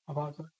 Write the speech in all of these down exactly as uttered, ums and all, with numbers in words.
आवाज आ-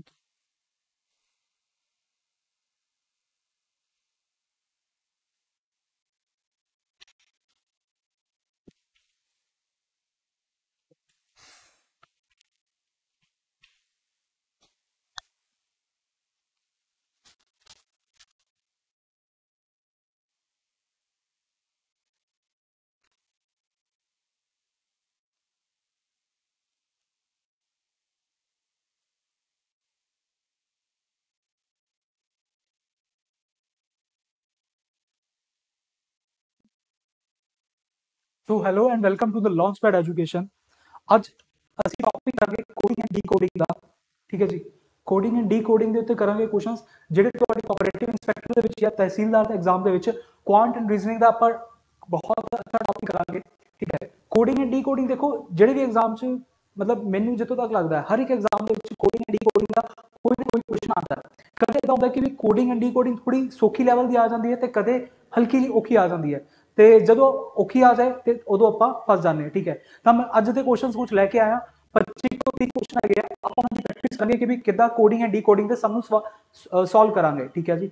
so hello and welcome to the launchpad education. ਅੱਜ ਅਸੀਂ ਟੌਪਿਕ ਕਰਾਂਗੇ ਕੋਡਿੰਗ ਐਂਡ ਡੀਕੋਡਿੰਗ ਦਾ। ਠੀਕ ਹੈ ਜੀ, ਕੋਡਿੰਗ ਐਂਡ ਡੀਕੋਡਿੰਗ ਦੇ ਉੱਤੇ ਕਰਾਂਗੇ ਕੁਐਸਚਨਸ ਜਿਹੜੇ ਤੁਹਾਡੇ ਕੋਆਪਰੇਟਿਵ ਇੰਸਪੈਕਟਰ ਦੇ ਵਿੱਚ ਜਾਂ ਤਹਿਸੀਲਦਾਰ ਦੇ ਐਗਜ਼ਾਮ ਦੇ ਵਿੱਚ ਕੁਆਂਟ ਐਂਡ ਰੀਜ਼ਨਿੰਗ ਦਾ ਆਪਾਂ ਬਹੁਤ ਅੱਛਾ ਟੌਪਿਕ ਕਰਾਂਗੇ। ਠੀਕ ਹੈ, ਕੋਡਿੰਗ ਐਂਡ ਡੀਕੋਡਿੰਗ ਦੇਖੋ ਜਿਹੜੇ ਵੀ ਐਗਜ਼ਾਮ 'ਚ ਮਤਲਬ ਮੈਨੂੰ ਜਿੱਥੋਂ ਤੱਕ ਲੱਗਦਾ ਹੈ ਹਰ ਇੱਕ ਐਗਜ਼ਾਮ ਦੇ ਵਿੱਚ ਕੋਡਿੰਗ ਐਂਡ ਡੀਕੋਡਿੰਗ ਦਾ ਕੋਈ ਨਾ ਕੋਈ ਕੁਐਸਚਨ ਆਉਂਦਾ ਹੈ। ਕਦੇ ਇਦਾਂ ਹੁੰਦਾ ਕਿ ਵੀ ਕੋਡਿੰਗ ਐਂਡ ਡੀਕੋਡਿੰਗ ਥੋੜੀ ਸੌਖੀ ਲੈਵਲ ਦੀ ਆ ਜਾਂਦੀ ਹੈ ਤੇ ਕਦੇ ਹਲਕੀ ਜਿਹੀ ਔਖੀ ਆ ਜਾਂਦੀ ਹੈ। ਤੇ ਜਦੋਂ ਔਖੀ ਆ ਜਾਏ ਤੇ ਉਦੋਂ ਆਪਾਂ ਫਸ ਜਾਂਦੇ ਹਾਂ। ਠੀਕ ਹੈ, ਤਾਂ ਮੈਂ ਅੱਜ ਦੇ ਕੁਐਸਚਨਸ ਕੁਝ ਲੈ ਕੇ ਆਇਆ। ਪੱਚੀ ਤੋਂ ਤੀਹ ਕੁਐਸਚਨ ਹੈਗੇ ਆ, ਆਪਾਂ ਉਹਨਾਂ ਦੀ ਪ੍ਰੈਕਟਿਸ ਕਰਾਂਗੇ ਕਿ ਵੀ ਕਿੱਦਾਂ ਕੋਡਿੰਗ ਐਂਡ ਡੀਕੋਡਿੰਗ ਦੇ ਸਮ ਨੂੰ ਸੋਲਵ ਕਰਾਂਗੇ। ਠੀਕ ਹੈ ਜੀ,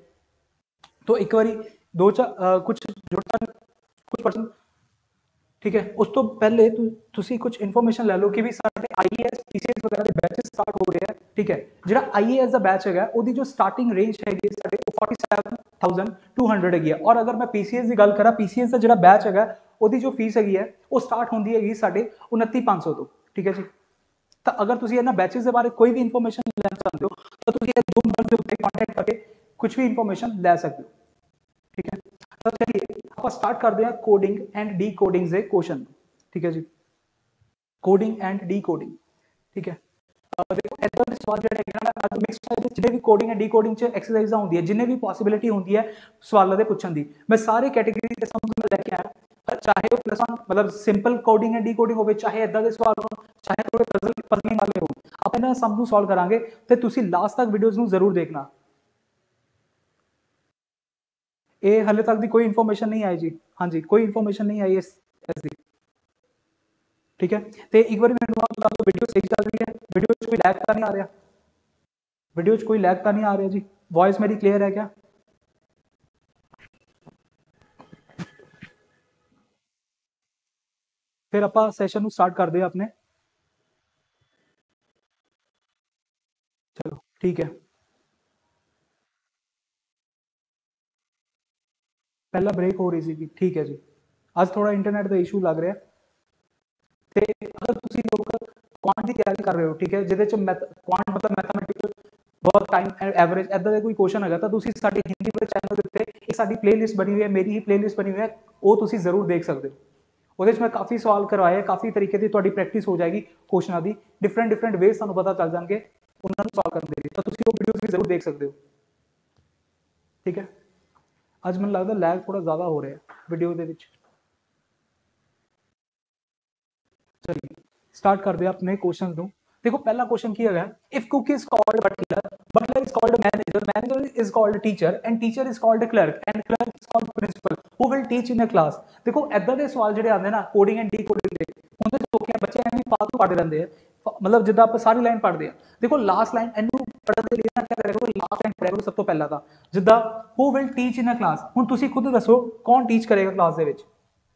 तो एक बारी दो चार कुछ जुड़ता कुछ परसेंट। ठीक है, उस तो पहले तु, तुसी कुछ इन्फॉर्मेशन ले लो कि भी सारे आईएएस पीसीएस वगैरह ਦੇ ਬੈਚਸ ਸਟਾਰਟ ਹੋ ਰਹੇ ਆ। ਠੀਕ ਹੈ, ਜਿਹੜਾ ਆਈਏਐਸ ਦਾ ਬੈਚ ਹੈਗਾ ਉਹਦੀ ਜੋ ਸਟਾਰਟਿੰਗ ਰੇਂਜ ਹੈਗੀ ਸਾਡੇ seventy seven thousand to hundred ਹੈਗੀ ਹੈ। ਔਰ ਅਗਰ ਮੈਂ ਪੀਸੀਐਸ ਦੀ ਗੱਲ ਕਰਾਂ, ਪੀਸੀਐਸ ਦਾ ਜਿਹੜਾ ਬੈਚ ਹੈਗਾ ਉਹਦੀ ਜੋ ਫੀਸ ਹੈਗੀ ਹੈ ਉਹ ਸਟਾਰਟ ਹੁੰਦੀ ਹੈਗੀ ਸਾਡੇ ਉਨੱਤੀ ਪੰਜ ਸੌ ਤੋਂ। ਠੀਕ ਹੈ ਜੀ, ਤਾਂ ਅਗਰ ਤੁਸੀਂ ਇਹਨਾਂ ਬੈਚਸ ਦੇ ਬਾਰੇ ਕੋਈ ਵੀ ਇਨਫੋਰਮੇਸ਼ਨ ਲੈਣਾ ਚਾਹੁੰਦੇ ਹੋ ਤਾਂ ਤੁਸੀਂ ਇਹ ਦੋ ਨੰਬਰ ਦੇ ਉੱਤੇ ਕੰਟੈਕਟ ਕਰਕੇ ਕੁਝ ਵੀ ਇਨਫੋਰਮੇਸ਼ਨ ਲੈ ਸਕਦੇ ਹੋ। ठीक है, तो चलिए आप स्टार्ट करते हैं कोडिंग एंड डी कोडिंग से क्वेश्चन। ठीक है जी, कोडिंग एंड डी कोडिंग। ठीक है, देखो इधर ਦੇ ਸਵਾਲ ਜਿਹੜੇ ਹੈਗੇ ਨਾ ਅੱਜ ਮਿਕਸ ਟਾਈਪ ਦੇ ਜਿਹੜੇ ਵੀ ਕੋਡਿੰਗ ਐਂਡ ਡੀਕੋਡਿੰਗ ਚ ਐਕਸਰਸਾਈਜ਼ਾਂ ਹੁੰਦੀਆਂ ਜਿੰਨੇ ਵੀ ਪੋਸਿਬਿਲਿਟੀ ਹੁੰਦੀ ਹੈ ਸਵਾਲਾਂ ਦੇ ਪੁੱਛਣ ਦੀ, ਮੈਂ ਸਾਰੇ ਕੈਟਾਗਰੀ ਦੇ ਸਮ ਮੈਂ ਲੈ ਕੇ ਆਇਆ। ਚਾਹੇ ਉਹ ਪਲੱਸ ਵਨ ਮਤਲਬ ਸਿੰਪਲ ਕੋਡਿੰਗ ਐਂਡ ਡੀਕੋਡਿੰਗ ਹੋਵੇ, ਚਾਹੇ ਇਦਾਂ ਦੇ ਸਵਾਲ ਹੋਣ, ਚਾਹੇ ਥੋੜੇ ਪਜ਼ਲ ਪਜ਼ਲਿੰਗ ਵਾਲੇ ਹੋਣ, ਆਪਾਂ ਇਹਨਾਂ ਸਮ ਨੂੰ ਸੋਲਵ ਕਰਾਂਗੇ ਤੇ ਤੁਸੀਂ ਲਾਸਟ ਤੱਕ ਵੀਡੀਓਜ਼ ਨੂੰ ਜ਼ਰੂਰ ਦੇਖਣਾ। ਇਹ ਹਲੇ ਤੱਕ ਦੀ ਕੋਈ ਇਨਫੋਰਮੇਸ਼ਨ ਨਹੀਂ ਆਈ ਜੀ। ਹਾਂਜੀ, ਕੋਈ ਇਨਫੋਰਮੇਸ਼ਨ ਨਹੀਂ ਆਈ ਇਸ ਇਸ ਦੀ। ठीक है, तो एक बार मैंने बता दो वीडियो सही चल रही है, वीडियो कोई लैग तो नहीं आ रहा, वीडियो कोई लैग तो नहीं आ रहा जी, वॉइस मेरी क्लियर है क्या? फिर आप सैशन स्टार्ट करते हैं अपने। चलो ठीक है, पहला ब्रेक हो रही थी। ठीक है जी, आज थोड़ा इंटरनेट का इशू लग रहा है। तो अगर तुम लोग क्वांट की तैयारी कर रहे हो, ठीक है, जिहदे च मैथ क्वांट मतलब mathematical work time and average इदा का कोई क्वेश्चन है तो तुम साडी हिंदी वाले चैनल के उत्ते एक साडी प्लेलिस्ट बनी हुई है, मेरी ही प्लेलिस्ट बनी हुई है, वो तुम जरूर देख सकते हो। ਉਹਦੇ 'ਚ ਮੈਂ ਕਾਫੀ ਸਵਾਲ ਕਰਵਾਏ, ਕਾਫੀ ਤਰੀਕੇ ਦੀ ਤੁਹਾਡੀ ਪ੍ਰੈਕਟਿਸ ਹੋ ਜਾਏਗੀ ਕੁਐਸਚਨਾਂ ਦੀ, ਡਿਫਰੈਂਟ ਡਿਫਰੈਂਟ ਵੇਜ਼ ਤੁਹਾਨੂੰ ਪਤਾ ਚੱਲ ਜਾਣਗੇ ਉਹਨਾਂ ਨੂੰ ਸੋਲਵ ਕਰਨ ਦੇ ਲਈ, ਤਾਂ ਤੁਸੀਂ ਉਹ ਵੀਡੀਓਜ਼ ਵੀ ਜ਼ਰੂਰ ਦੇਖ ਸਕਦੇ ਹੋ। ਠੀਕ ਹੈ, ਅੱਜ ਮੈਨੂੰ ਲੱਗਦਾ ਲੈਗ ਥੋੜਾ ਜ਼ਿਆਦਾ ਹੋ ਰਿਹਾ ਵੀਡੀਓ ਦੇ ਵਿੱਚ। चलिए स्टार्ट करते हैं अपने क्वेश्चन ਨੂੰ। देखो पहला क्वेश्चन ਕੀ ਹੈਗਾ, if cook is called butler, butler is called manager, manager is called teacher and teacher is called clerk and clerk is called principal, who will teach in a class। देखो ਇਦਾਂ ਦੇ ਸਵਾਲ ਜਿਹੜੇ ਆਉਂਦੇ ਨਾ ਕੋਡਿੰਗ ਐਂਡ ਡੀਕੋਡਿੰਗ ਦੇ, ਉਹਦੇ ਸੌਖੇ ਬੱਚੇ ਐਵੇਂ ਫਾਲਤੂ ਪੜ੍ਹ ਰਹਿੰਦੇ ਆ, मतलब ਜਿੱਦਾਂ ਆਪਾਂ ਸਾਰੀ ਲਾਈਨ ਪੜ੍ਹਦੇ ਆ। ਦੇਖੋ ਲਾਸਟ ਲਾਈਨ ਇਹਨੂੰ ਪੜ੍ਹਨ ਦੇ ਲਈ ਨਾ ਕੀ ਕਰਿਆ ਕਰੋ, ਲਾਸਟ ਲਾਈਨ ਪੜ੍ਹਿਆ ਕਰੋ ਸਭ ਤੋਂ ਪਹਿਲਾਂ ਤਾਂ, ਜਿੱਦਾਂ who will teach in a class। ਹੁਣ ਤੁਸੀਂ ਖੁਦ ਦੱਸੋ ਕੌਣ ਟੀਚ ਕਰੇਗਾ ਕਲਾਸ ਦੇ ਵਿੱਚ?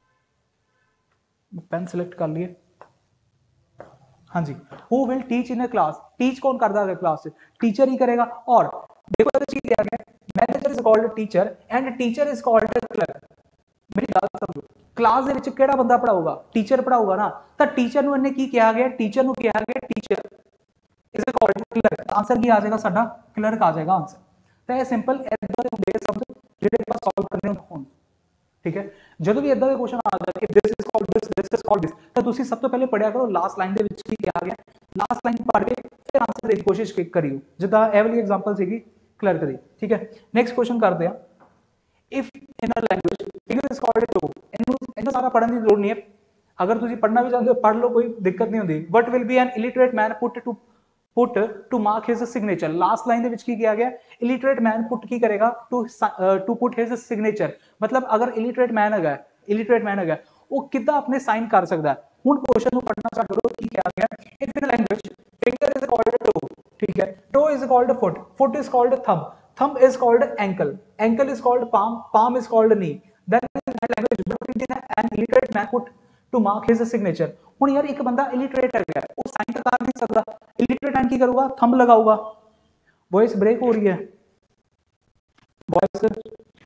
ਪੈਨ ਸਿਲੈਕਟ ਕਰ ਲਈਏ। हाँ जी, who will teach in a class, teach कौन करता है क्लास से? टीचर ही करेगा। और देखो ये चीज क्या है, manager is called teacher and teacher is called clerk. मेरी गल समझो, क्लास ਦੇ ਵਿੱਚ ਕਿਹੜਾ ਬੰਦਾ ਪੜਾਊਗਾ? ਟੀਚਰ ਪੜਾਊਗਾ ਨਾ, ਤਾਂ ਟੀਚਰ ਨੂੰ ਇਹਨੇ ਕੀ ਕਿਹਾ ਗਿਆ? ਟੀਚਰ ਨੂੰ ਕਿਹਾ ਗਿਆ teacher is called clerk. Answer ਕੀ ਆ ਜਾਏਗਾ ਸਾਡਾ? क्लर्क ਆ ਜਾਏਗਾ ਆਨਸਰ। ਤਾਂ ਇਹ ਸਿੰਪਲ ਇਦਾਂ ਦੇ ਹੁੰਦੇ ਸਭ ਜਿਹੜੇ ਆਪਾਂ ਸੋਲਵ ਕਰਨੇ ਹੋਣ। ठीक है, ਜਦੋਂ ਵੀ ਇਦਾਂ ਦੇ ਕੁਐਸਚਨ ਆ ਜਾਣ ਕਿ this is called this, this is called this, ਤਾਂ ਤੁਸੀਂ ਸਭ ਤੋਂ ਪਹਿਲੇ ਪੜਿਆ ਕਰੋ ਲਾਸਟ ਲਾਈਨ ਦੇ ਵਿੱਚ ਕੀ ਕਿਹਾ ਗਿਆ, ਲਾਸਟ ਲਾਈਨ ਪੜ੍ਹ ਕੇ ਫਿਰ ਆਨਸਰ ਦੇਣ ਦੀ ਕੋਸ਼ਿਸ਼ ਕਰਿਓ, ਜਿੱਦਾਂ ਇਹ ਵਾਲੀ ਐਗਜ਼ਾਮਪਲ ਸੀਗੀ ਕਲਰਕ ਦੀ। ਠੀਕ ਹੈ, ਨੈਕਸਟ ਕੁਐਸਚਨ ਕਰਦੇ ਆ। If in a language figure is called toe, ਇਹਨੂੰ ਇਹਨੂੰ ਸਾਰਾ ਪੜ੍ਹਨ ਦੀ ਲੋੜ ਨਹੀਂ ਹੈ, ਅਗਰ ਤੁਸੀਂ ਪੜ੍ਹਨਾ ਵੀ ਚਾਹੁੰਦੇ ਹੋ ਪੜ੍ਹ ਲਓ, ਕੋਈ ਦਿੱਕਤ ਨਹੀਂ ਹੁੰਦੀ। What will be an illiterate man put to put to mark his signature. Last line ਦੇ ਕੀ ਕਿਹਾ ਗਿਆ? इलिटरेट मैन पुट ਕੀ ਕਰੇਗਾ? To to put his signature. मतलब अगर इलिटरेट मैन ਹੈਗਾ, इलिटरेट मैन ਹੈਗਾ, ਉਹ ਕਿੱਦਾਂ ਆਪਣੇ ਸਾਈਨ ਕਰ ਸਕਦਾ ਹੈ? ਹੁਣ ਕੁਐਸਚਨ ਨੂੰ ਪੜਨਾ ਚਾਹ ਕਰੋ ਕੀ ਕਿਹਾ ਗਿਆ। If in language finger is called toe, ठीक है। Toe is called foot, foot is called thumb, thumb is called ankle, ankle is called palm, palm is called knee. Then in my language what did an illiterate man put to mark his signature? ਹੁਣ ਯਾਰ ਇੱਕ ਬੰਦਾ illiterate ਹੈਗਾ, ਉਹ sign ਤਾਂ ਕਰ ਨਹੀਂ ਸਕਦਾ, illiterate man ਕੀ ਕਰੂਗਾ, ਥੰਬ लगाऊगा। वॉइस ब्रेक हो रही है, वॉइस,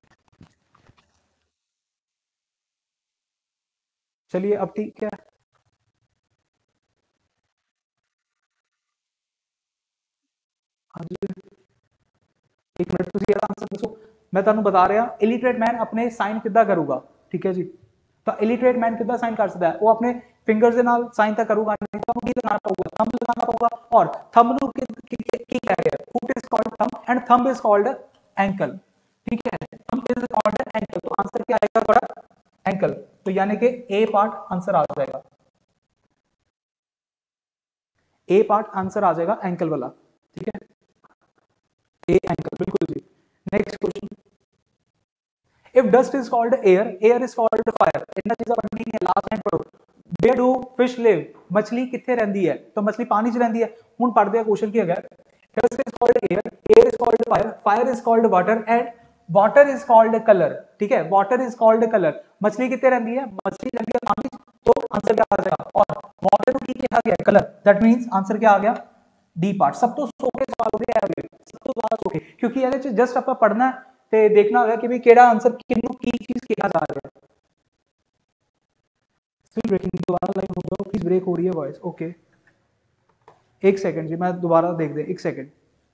चलिए अब ठीक है। हाँ जी, एक मिनट ਤੁਸੀਂ ਇਹਦਾ ਆਨਸਰ ਦੱਸੋ। ਮੈਂ ਤੁਹਾਨੂੰ ਬਤਾ ਰਿਹਾ ਇਲਿਟਰੇਟ ਮੈਨ ਆਪਣੇ ਸਾਈਨ ਕਿੱਦਾਂ ਕਰੂਗਾ, ਠੀਕ ਹੈ ਜੀ। ਤਾਂ ਇਲਿਟਰੇਟ ਮੈਨ ਕਿੱਦਾਂ ਸਾਈਨ ਕਰ ਸਕਦਾ ਹੈ, ਉਹ ਆਪਣੇ ਫਿੰਗਰਸ ਦੇ ਨਾਲ ਸਾਈਨ ਤਾਂ ਕਰੂਗਾ ਨਹੀਂ, ਤਾਂ ਕੀ ਲਗਾਉਣਾ ਪਊਗਾ, ਥੰਬ ਲਗਾਉਣਾ ਪਊਗਾ। ਔਰ ਥੰਬ ਨੂੰ ਕੀ ਕੀ ਕਹਿ ਰਿਹਾ, foot is called thumb and thumb is called ankle, ठीक है, थंब इज कॉल्ड एंकल। तो आंसर क्या आएगा थोड़ा, एंकल। तो यानी कि ए पार्ट आंसर आ जाएगा, ए पार्ट आंसर आ जाएगा एंकल वाला, ठीक है, ए एंकल, बिल्कुल जी। Next question, if dust is called air, air is called fire, इतना चीज़ पढ़नी है, लास्ट टाइम पढ़ो। where do fish live, मछली किथे रहती है, तो मछली पानी च रहती है। हुन पढ़ते हैं क्वेश्चन की है, dust is called air, air is called fire, fire is called water and water is called color, ठीक है, water is called color। मछली किथे रहती है, मछली रहती है पानी, तो आंसर क्या आ जाएगा, और वाटर को की कहा गया कलर, दैट मींस आंसर क्या आ गया, डी पार्ट। सब तो सोके सवाल हो गया है, सब तो ज्यादा सोके, क्योंकि ਇਹਦੇ ਚ जस्ट ਆਪਾਂ पढ़ना है ਤੇ देखना होगा कि भी केड़ा आंसर किन्नू की चीज कहा जा रहा है। स्टिल ब्रेकिंग, दोबारा लाइन हो जाओ प्लीज, ब्रेक हो रही है वॉइस। ओके एक सेकंड जी, मैं दोबारा देख दे, एक second.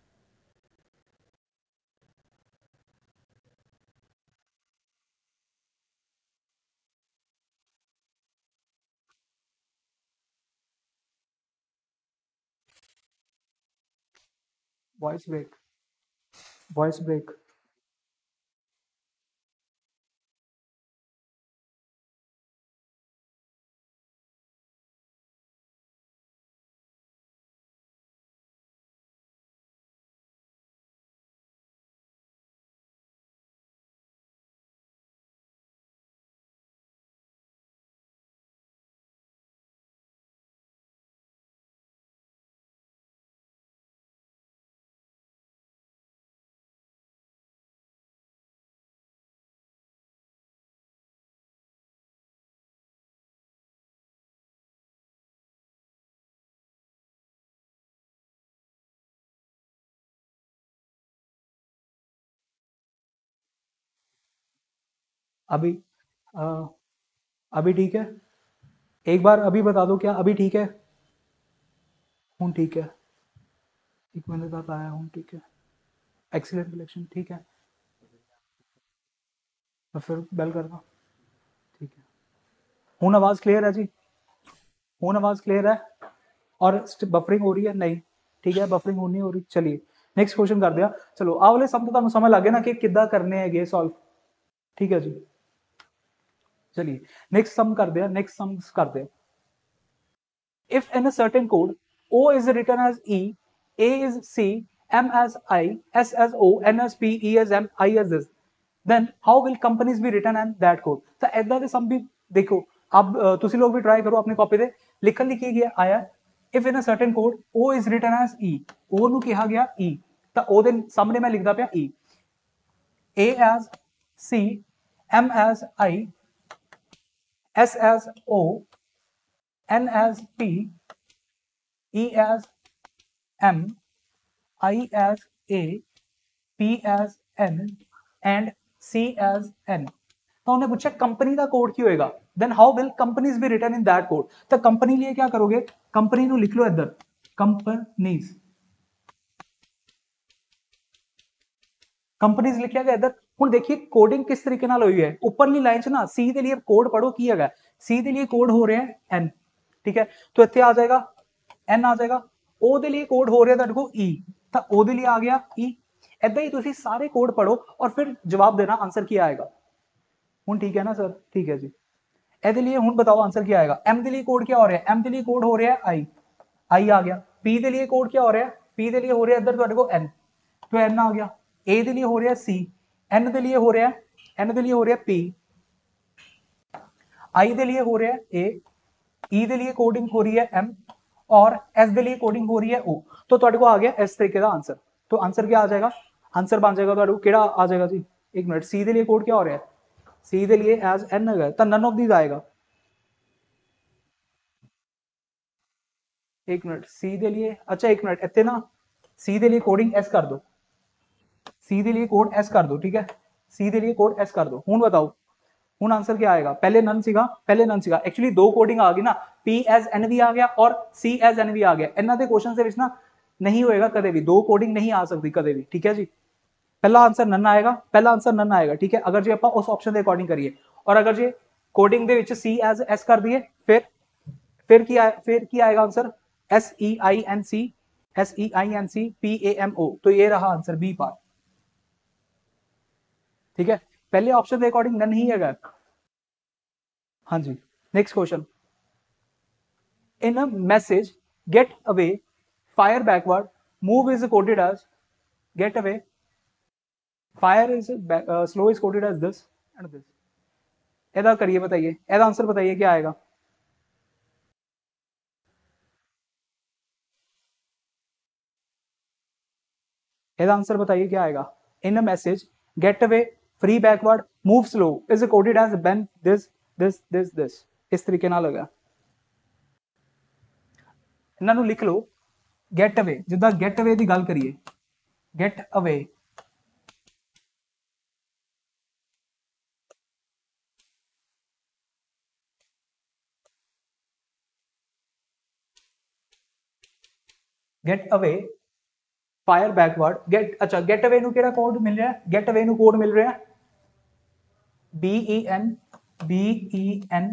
Voice break, voice break, अभी आ, अभी ठीक है, एक बार अभी बता दो, क्या अभी ठीक है, हूँ ठीक है, एक मिनट बाद आया हूँ, ठीक है, एक्सीलेंट कलेक्शन, ठीक है, तो फिर बेल करना, ठीक है। हूँ आवाज क्लियर है जी, हूँ आवाज क्लियर है, और बफरिंग हो रही है नहीं, ठीक है, बफरिंग होनी हो रही। चलिए नेक्स्ट क्वेश्चन कर दिया। चलो आ वाले सम तो तुहानू समझ लग गया ना कि किद्दां करने हैं सॉल्व, ठीक है जी। चलिए नेक्स्ट सम कर दिया, नेक्स्ट सम कर दिया। If in a certain code O is written as E, A is C, M as I, S as O, N as P, E as M, I as this, then how will companies be written in that code? तो ऐदा दे सम भी देखो, अब तुसी लोग भी try करो अपनी copy दे, लिखन लिखी गया आया if in a certain code O is written as E, O ਨੂੰ ਕਿਹਾ ਗਿਆ E, ਤਾਂ O ਦੇ ਸਾਹਮਣੇ ਮੈਂ ਲਿਖਦਾ ਪਿਆ E, A as C, M as I, S as O, N as P, E as M, I as A, P as N and C as N। तो उन्हें पूछा कंपनी का कोड की होएगा, then how will companies be written in that code. तो company लिए क्या करोगे, कंपनी नु लिख लो इधर, कंपनीज, कंपनीज लिखा गया इधर। हुण देखिए कोडिंग किस तरीके नाल हुई है, ऊपरली लाइन च ना सी दे लिए कोड पढ़ो की हैगा, सी दे लिए कोड हो रहा है एन, ठीक है, तो इत्थे आ जाएगा एन आ जाएगा। ओ दे लिए कोड हो रहा है तुहाडे को ई, तो ओ दे लिए आ गया ई। ऐदा ही तुसीं सारे कोड पढ़ो और फिर जवाब देना आंसर की आएगा। हुण ठीक है ना सर, ठीक है जी। ए लिए हुण बताओ आंसर क्या आएगा। एम के लिए कोड क्या हो रहा है, एम के लिए कोड हो रहा है आई, आई आ गया। पी के लिए कोड क्या हो रहा है, पी के लिए हो रहा है इधर तुहाडे को एन, तो एन आ गया। ए के लिए हो रहा है सी, एन के लिए हो रहा है, एन के लिए हो रहा है पी, आई के लिए हो रहा है ए, ई के लिए कोडिंग हो रही है एम, और एस दे लिए कोडिंग हो रही है ओ, तो ਤੁਹਾਡੇ को आ गया इस तरीके का आंसर। तो आंसर क्या आ जाएगा, आंसर बन जाएगा ਤੁਹਾਡੇ को ਕਿਹੜਾ आ जाएगा जी, एक मिनट, सी दे लिए कोड क्या हो रहा है, सी दे लिए एज एन है तो नन ऑफ दीज आएगा, एक मिनट सी दे लिए, अच्छा एक मिनट इतने ना सी दे लिए कोडिंग एस कर दो, सी दे लिए कोड एस कर दो, ठीक है, सी दे लिए कोड एस कर दो। हूं बताओ हूं आंसर क्या आएगा, पहले नन सीगा, पहले नन सीगा, एक्चुअली दो कोडिंग आ गई ना, पी एज एन वी आ गया और सी एज एन वी आ गया, इन्हों के क्वेश्चन ਦੇ ਵਿੱਚ ਨਾ नहीं होएगा कदे भी, दो कोडिंग नहीं आ सकती कदे भी, ठीक है जी, पहला आंसर नन आएगा, पहला आंसर नन आएगा, ठीक है, अगर जी आप उस ऑप्शन के अकॉर्डिंग करिए, और अगर जी कोडिंग ਦੇ ਵਿੱਚ सी एज एस कर दिए, फिर फिर की आ, फिर की आएगा answer S E I N C, S E I N C P A M O, तो ये रहा आंसर बी पार्ट, ठीक है, पहले ऑप्शन के अकॉर्डिंग नन ही है। हाँ जी, next question, in a message get away fire backward move is coded as get away fire is back, uh, slow is coded as this and this, ऐसा करिए बताइए, ऐसा आंसर बताइए क्या आएगा, ऐसा आंसर बताइए क्या आएगा, in a message get away free backward move slow is coded as bend this this this this, इस तरीके ਨਾਲ होगा, ਇਹਨਾਂ ਨੂੰ ਲਿਖ ਲਓ, get away ਜਿੱਦਾਂ get away ਦੀ ਗੱਲ ਕਰੀਏ, get away get away fire backward get, अच्छा गेट अवे केड़ा कोड मिल रहा है, गेट अवे कोड मिल रहा है B E N B E N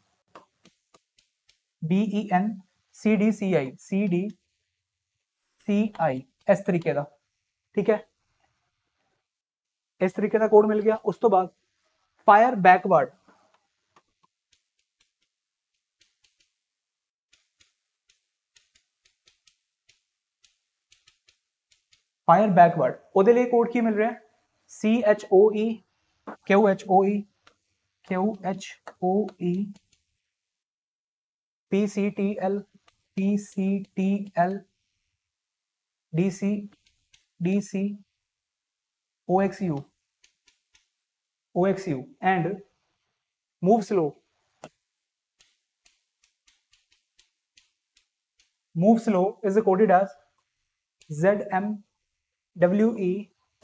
B E N C D C I C D C I इस तरीके का, ठीक है, इस तरीके का कोड मिल गया। उस तो बाद फायर बैकवर्ड, फायर बैकवर्ड ਉਹਦੇ लिए कोड की मिल रहा है C H O E Q H O E Q H O E P C T L P C T L D C D C O X U O X U and move slow, move slow is coded as Z M W E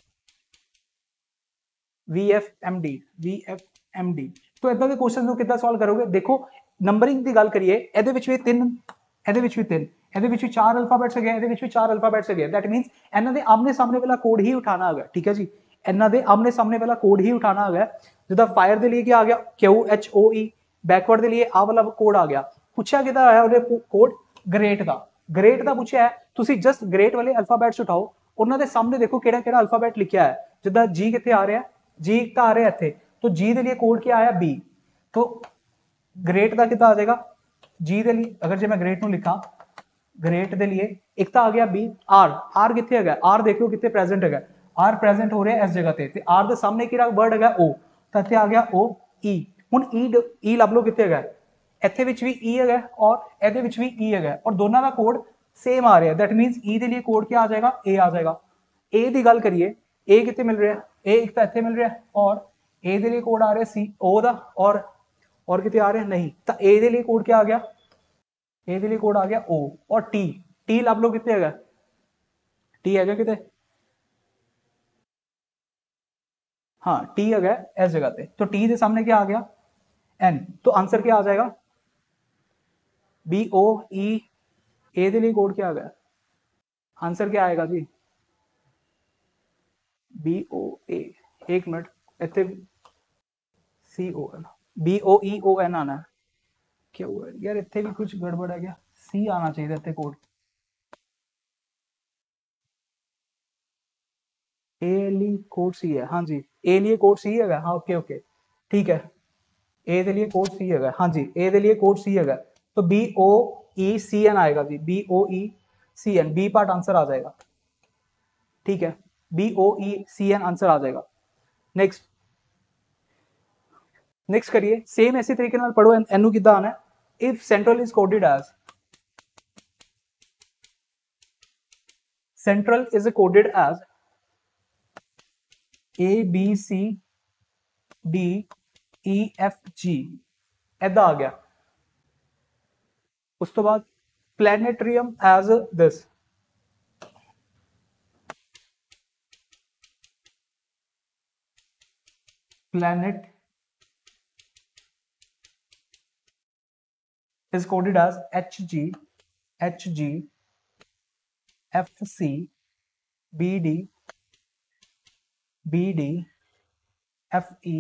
V F M D V F M D। तो इदां दे question ਨੂੰ ਕਿੱਦਾਂ solve ਕਰੋਗੇ, ਦੇਖੋ numbering ਦੀ ਗੱਲ ਕਰੀਏ, ਇਹਦੇ ਵਿੱਚ ਵੀ ਤਿੰਨ, ਇਹਦੇ ਵਿੱਚ ਵੀ ਤਿੰਨ, ਇਹਦੇ ਵਿੱਚ ਵੀ ਚਾਰ ਅਲਫਾਬੈਟਸ ਹੈਗੇ, ਇਹਦੇ ਵਿੱਚ ਵੀ ਚਾਰ ਅਲਫਾਬੈਟਸ ਹੈਗੇ, दैट मींस ਇਹਨਾਂ ਦੇ ਆਮਨੇ ਸਾਹਮਣੇ ਵਾਲਾ ਕੋਡ ਹੀ ਉਠਾਣਾ ਹੈਗਾ, ਠੀਕ ਹੈ ਜੀ, ਇਹਨਾਂ ਦੇ ਆਮਨੇ ਸਾਹਮਣੇ ਵਾਲਾ ਕੋਡ ਹੀ ਉਠਾਣਾ ਹੈਗਾ। ਜਿੱਦਾਂ फायर ਦੇ ਲਈ ਕੀ ਆ ਗਿਆ Q H O E, backward ਦੇ ਲਈ ਆ ਵਾਲਾ ਕੋਡ ਆ ਗਿਆ, ਪੁੱਛਿਆ ਕਿਹਦਾ ਆਇਆ ਉਹਦੇ ਕੋਡ ਗ੍ਰੇਟ ਦਾ, ਗ੍ਰੇਟ ਦਾ ਪੁੱਛਿਆ ਹੈ, ਤੁਸੀਂ ਜਸਟ ਗ੍ਰੇਟ ਵਾਲੇ ਅਲਫਾਬੈਟਸ ਉਠਾਓ, ਉਹਨਾਂ ਦੇ ਸਾਹਮਣੇ ਦੇਖੋ ਕਿਹੜਾ ਕਿਹੜਾ ਅਲਫਾਬੈਟ ਲਿਖਿਆ ਹੈ, ਜਿੱਦਾਂ G ਕਿੱਥੇ ਆ ਰਿਹਾ, G ਤਾਂ ਆ ਰਿਹਾ ਇੱਥੇ, तो G के लिए कोड क्या आया B, तो ग्रेट का कितना आ जाएगा G के लिए, अगर जो मैं ग्रेट ਨੂੰ लिखा ग्रेट के लिए एक तो आ गया B, R R कितने है, R देख लो कितने प्रेजेंट है, R प्रेजेंट हो रहा है इस जगह पे, R के सामने किहड़ा वर्ड है O, तो इत्थे आ गया O E, हुण E E लभ लो कितने है, इत्थे विच भी E है और इहदे विच भी E है, और दोनों का कोड सेम आ रहा है, दैट मीनस E के लिए कोड क्या आ जाएगा A आ जाएगा। A की गल करिए A कितने मिल रहा है, A एक तो इत्थे मिल रहा है, और ए के लिए कोड आ रहा है सी ओ दा, और और कितने आ रहे हैं नहीं, तो ए के लिए कोड क्या आ गया, ए के लिए कोड आ गया ओ, और टी टी लभ लो कितने है, टी है कितने, हाँ टी है इस जगह पे, तो टी के सामने क्या आ गया एन, तो आंसर क्या आ जाएगा बी ओ ई, ए के लिए कोड क्या आ गया, आंसर क्या आएगा जी बी ओ ए, एक मिनट इतने C O N B O E O N आना है, क्या हुआ यार इतने भी कुछ गड़बड़ है क्या, सी आना चाहिए इतने कोड, ए लिए कोड सी है, हाँ जी ए लिए कोड सी है, हाँ ओके ओके ठीक है, ए के लिए कोड सी है, हाँ जी ए के लिए कोड सी है, तो B O E C N आएगा जी, B O E C N, B part answer आ जाएगा, ठीक है, B O E C N answer आ जाएगा। नेक्स्ट नेक्स्ट करिए, सेम ऐसे तरीके नाल पढ़ो, एनू किद्दां आना है, if central is coded as central is coded as A B C D E F G, ऐदा आ गया। उस तो बाद planetarium as this, planet is coded as H G, H G, F C, B D, B D, F E,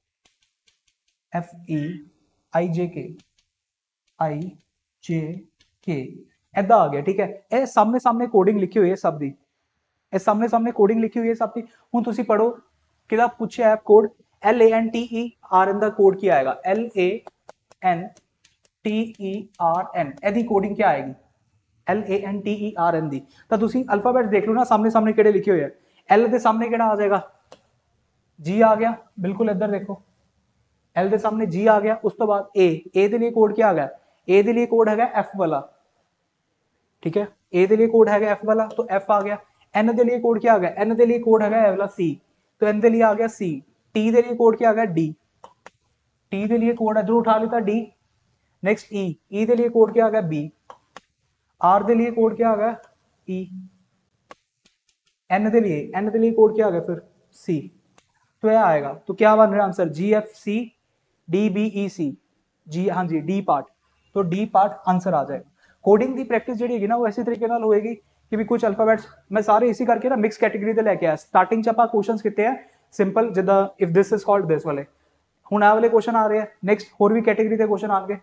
F E, I J K, I J K, ऐदा आ गया। ठीक है, ਇਹ ਸਾਹਮਣੇ ਸਾਹਮਣੇ ਕੋਡਿੰਗ ਲਿਖੀ ਹੋਈ ਹੈ ਸਭ ਦੀ, ਇਹ ਸਾਹਮਣੇ ਸਾਹਮਣੇ ਕੋਡਿੰਗ ਲਿਖੀ ਹੋਈ ਹੈ ਸਭ ਦੀ। ਹੁਣ ਤੁਸੀਂ ਪੜੋ ਕਿਹਦਾ ਪੁੱਛਿਆ ਹੈ code, L A N T E R N ਦਾ ਕੋਡ ਕੀ ਆਏਗਾ, L A N T E R N, ਇਹਦੀ ਕੋਡਿੰਗ क्या आएगी, L A N T E R N ਦੀ। ਤਾਂ ਤੁਸੀਂ ਅਲਫਾਬੈਟ ਦੇਖ ਲਓ ਨਾ ਸਾਹਮਣੇ ਸਾਹਮਣੇ ਕਿਹੜੇ ਲਿਖੇ ਹੋਏ ਆ। L ਦੇ ਸਾਹਮਣੇ ਕਿਹੜਾ ਆ ਜਾਏਗਾ, G ਆ ਗਿਆ, ਬਿਲकुल ਇੱਧਰ ਦੇਖੋ L ਦੇ ਸਾਹਮਣੇ G ਆ ਗਿਆ। ਉਸ ਤੋਂ ਬਾਅਦ A, A ਦੇ ਲਈ ਕੋਡ क्या आ गया, A ਦੇ ਲਈ ਕੋਡ ਹੈਗਾ F वाला, ठीक है, A ਦੇ ਲਈ ਕੋਡ ਹੈਗਾ F वाला, तो F आ गया। N ਦੇ ਲਈ ਕੋਡ क्या आ गया, N ਦੇ ਲਈ ਕੋਡ ਹੈਗਾ ਇਹ वाला C, तो N ਦੇ ਲਈ ਆ ਗਿਆ C। T ਦੇ ਲਈ ਕੋਡ क्या आ गया D, T ਦੇ ਲਈ ਕੋਡ इधर उठा लेता D। नेक्स्ट E, E ਦੇ ਲਈ कोड क्या आ गया B, R ਦੇ लिए कोड क्या आ गया E, N ਦੇ लिए N ਦੇ लिए कोड क्या आ गया फिर C, तो यह आएगा। तो क्या बन रहा है answer, G F C D B E C, जी हाँ जी D पार्ट, तो D पार्ट आंसर आ जाएगा। कोडिंग की प्रैक्टिस जी है ना वो इसी तरीके नाल होएगी कि भी कुछ अल्फाबेट्स मैं सारे इसी करके ना मिक्स कैटेगरी ते लेके आया। स्टार्टिंग च आपां क्वेश्चंस किते हैं सिंपल, जिदा if this is called this वाले, हुण आ वाले क्वेश्चन आ रहे हैं। नेक्स्ट होर भी कैटेगरी के क्वेश्चन आएंगे।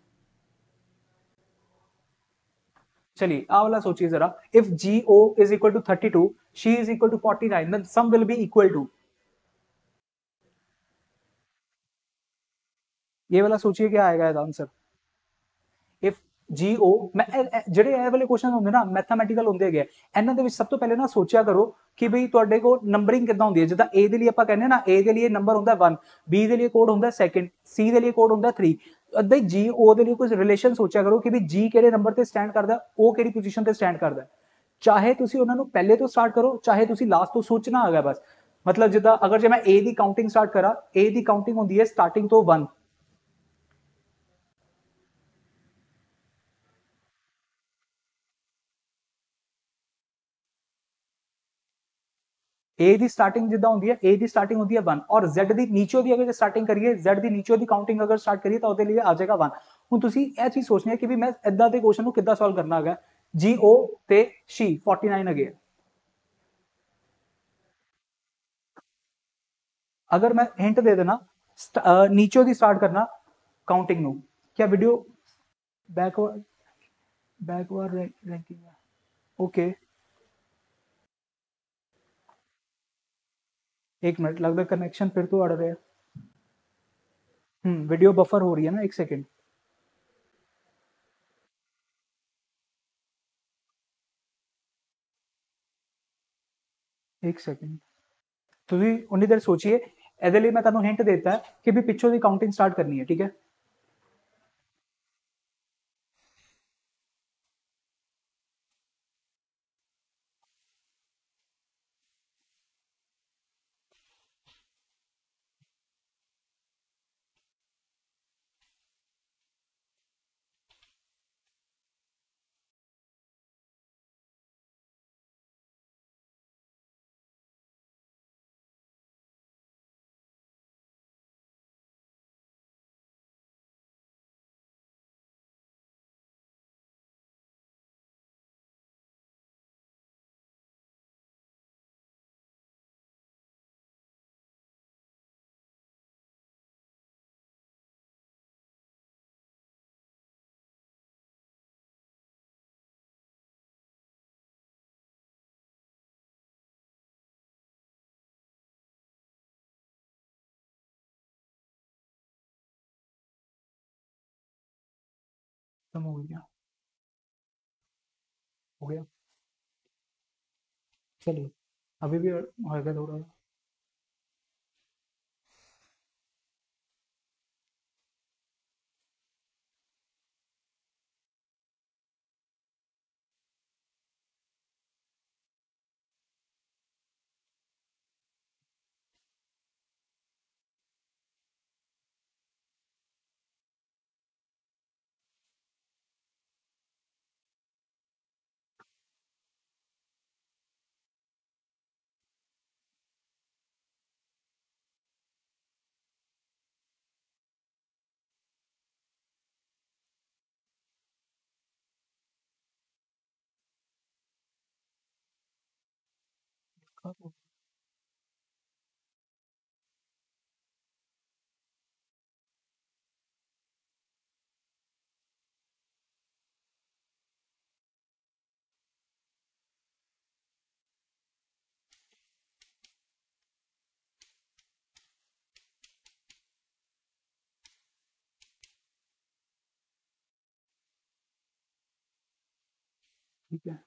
चलिए आ वाला सोचिए जरा, if G O is equal to thirty-two, she is equal to forty-nine, then sum will be equal to, ये वाला सोचिए क्या आएगा आंसर। इफ G O, मैं ਜਿਹੜੇ ਇਹ ਵਾਲੇ ਕੁਐਸਚਨ ਹੁੰਦੇ ਨਾ ਮੈਥਮੈਟੀਕਲ ਹੁੰਦੇ ਹੈਗੇ, ਇਹਨਾਂ ਦੇ ਵਿੱਚ ਸਭ ਤੋਂ ਪਹਿਲੇ ਨਾ ਸੋਚਿਆ ਕਰੋ ਕਿ ਬਈ ਤੁਹਾਡੇ ਕੋਲ ਨੰਬਰਿੰਗ ਕਿੱਦਾਂ ਹੁੰਦੀ ਹੈ। ਜਿੱਦਾਂ A ਦੇ ਲਈ ਆਪਾਂ ਕਹਿੰਦੇ ਨਾ, A ਦੇ ਲਈ ਨੰਬਰ ਹੁੰਦਾ one, B ਦੇ ਲਈ ਕੋਡ ਹੁੰਦਾ ਸੈਕਿੰਡ, C ਦੇ ਲਈ ਕੋਡ ਹੁੰਦਾ three, ਅੱਧਾ ਹੀ G O ਦੇ ਲਈ ਕੁਝ ਰਿਲੇਸ਼ਨ ਸੋਚਿਆ ਕਰੋ ਕਿ ਵੀ G ਕਿਹੜੇ ਨੰਬਰ ਤੇ ਸਟੈਂਡ ਕਰਦਾ, O ਕਿਹੜੀ ਪੋਜੀਸ਼ਨ ਤੇ ਸਟੈਂਡ ਕਰਦਾ। ਚਾਹੇ ਤੁਸੀਂ ਉਹਨਾਂ ਨੂੰ ਪਹਿਲੇ ਤੋਂ ਸਟਾਰਟ ਕਰੋ, ਚਾਹੇ ਤੁਸੀਂ ਲਾਸਟ ਤੋਂ ਸੋਚਣਾ ਹੈਗਾ ਬਸ। मतलब जिदा अगर जो मैं A ਦੀ काउंटिंग स्टार्ट करा, A ਦੀ काउंटिंग होंदी है स्टार्टिंग तो one, ए ਦੀ ਸਟਾਰਟਿੰਗ ਜਿੱਦਾਂ ਹੁੰਦੀ ਹੈ, A ਦੀ ਸਟਾਰਟਿੰਗ ਹੁੰਦੀ ਹੈ one, और Z ਦੀ ਨੀਚੋਂ ਦੀ ਅਗਰ ਸਟਾਰਟਿੰਗ ਕਰੀਏ, Z ਦੀ ਨੀਚੋਂ ਦੀ ਕਾਊਂਟਿੰਗ ਅਗਰ ਸਟਾਰਟ ਕਰੀਏ ਤਾਂ ਉਹਦੇ ਲਈ ਆ ਜਾਏਗਾ one। ਹੁਣ ਤੁਸੀਂ ਇਹ ਚੀਜ਼ ਸੋਚਣੀ ਹੈ ਕਿ ਵੀ ਮੈਂ ਇਦਾਂ ਦੇ ਕੁਐਸਚਨ ਨੂੰ ਕਿੱਦਾਂ ਸੋਲਵ ਕਰਨਾ ਹੈਗਾ। G O ਤੇ she forty-nine अगे, अगर मैं हिंट दे देना नीचों ਦੀ स्टार्ट करना काउंटिंग ਨੂੰ, क्या वीडियो बैकवर्ड बैकवर्ड रैंकिंग है, ओके एक मिनट, लगता है कनेक्शन फिर तो अड़ रहे हैं। हम्म वीडियो बफर हो रही है ना, एक सेकेंड। एक सेकेंड ਤੁਸੀਂ उन्नी देर सोचिए, ਇਹਦੇ ਲਈ मैं ਤੁਹਾਨੂੰ हिंट देता है कि भी पिछों ਦੀ काउंटिंग स्टार्ट करनी है, ठीक है। खत्म हो गया, हो गया, चलिए अभी भी होगा थोड़ा। ठीक है,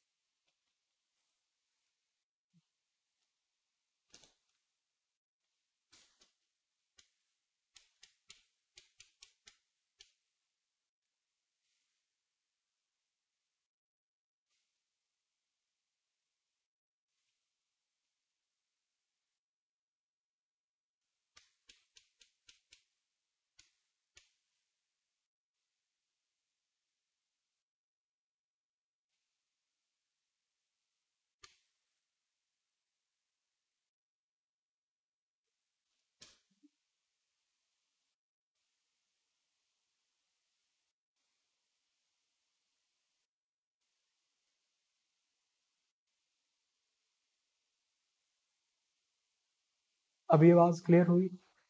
अभी आवाज क्लियर हुई?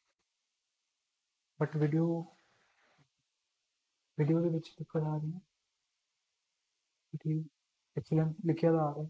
बट वीडियो वीडियो ਦੇ ਵਿੱਚ ਦਿੱਕਤ ਆ ਰਹੀ ਹੈ। ठीक एक्सीलेंट लिखिया था आ रहा है।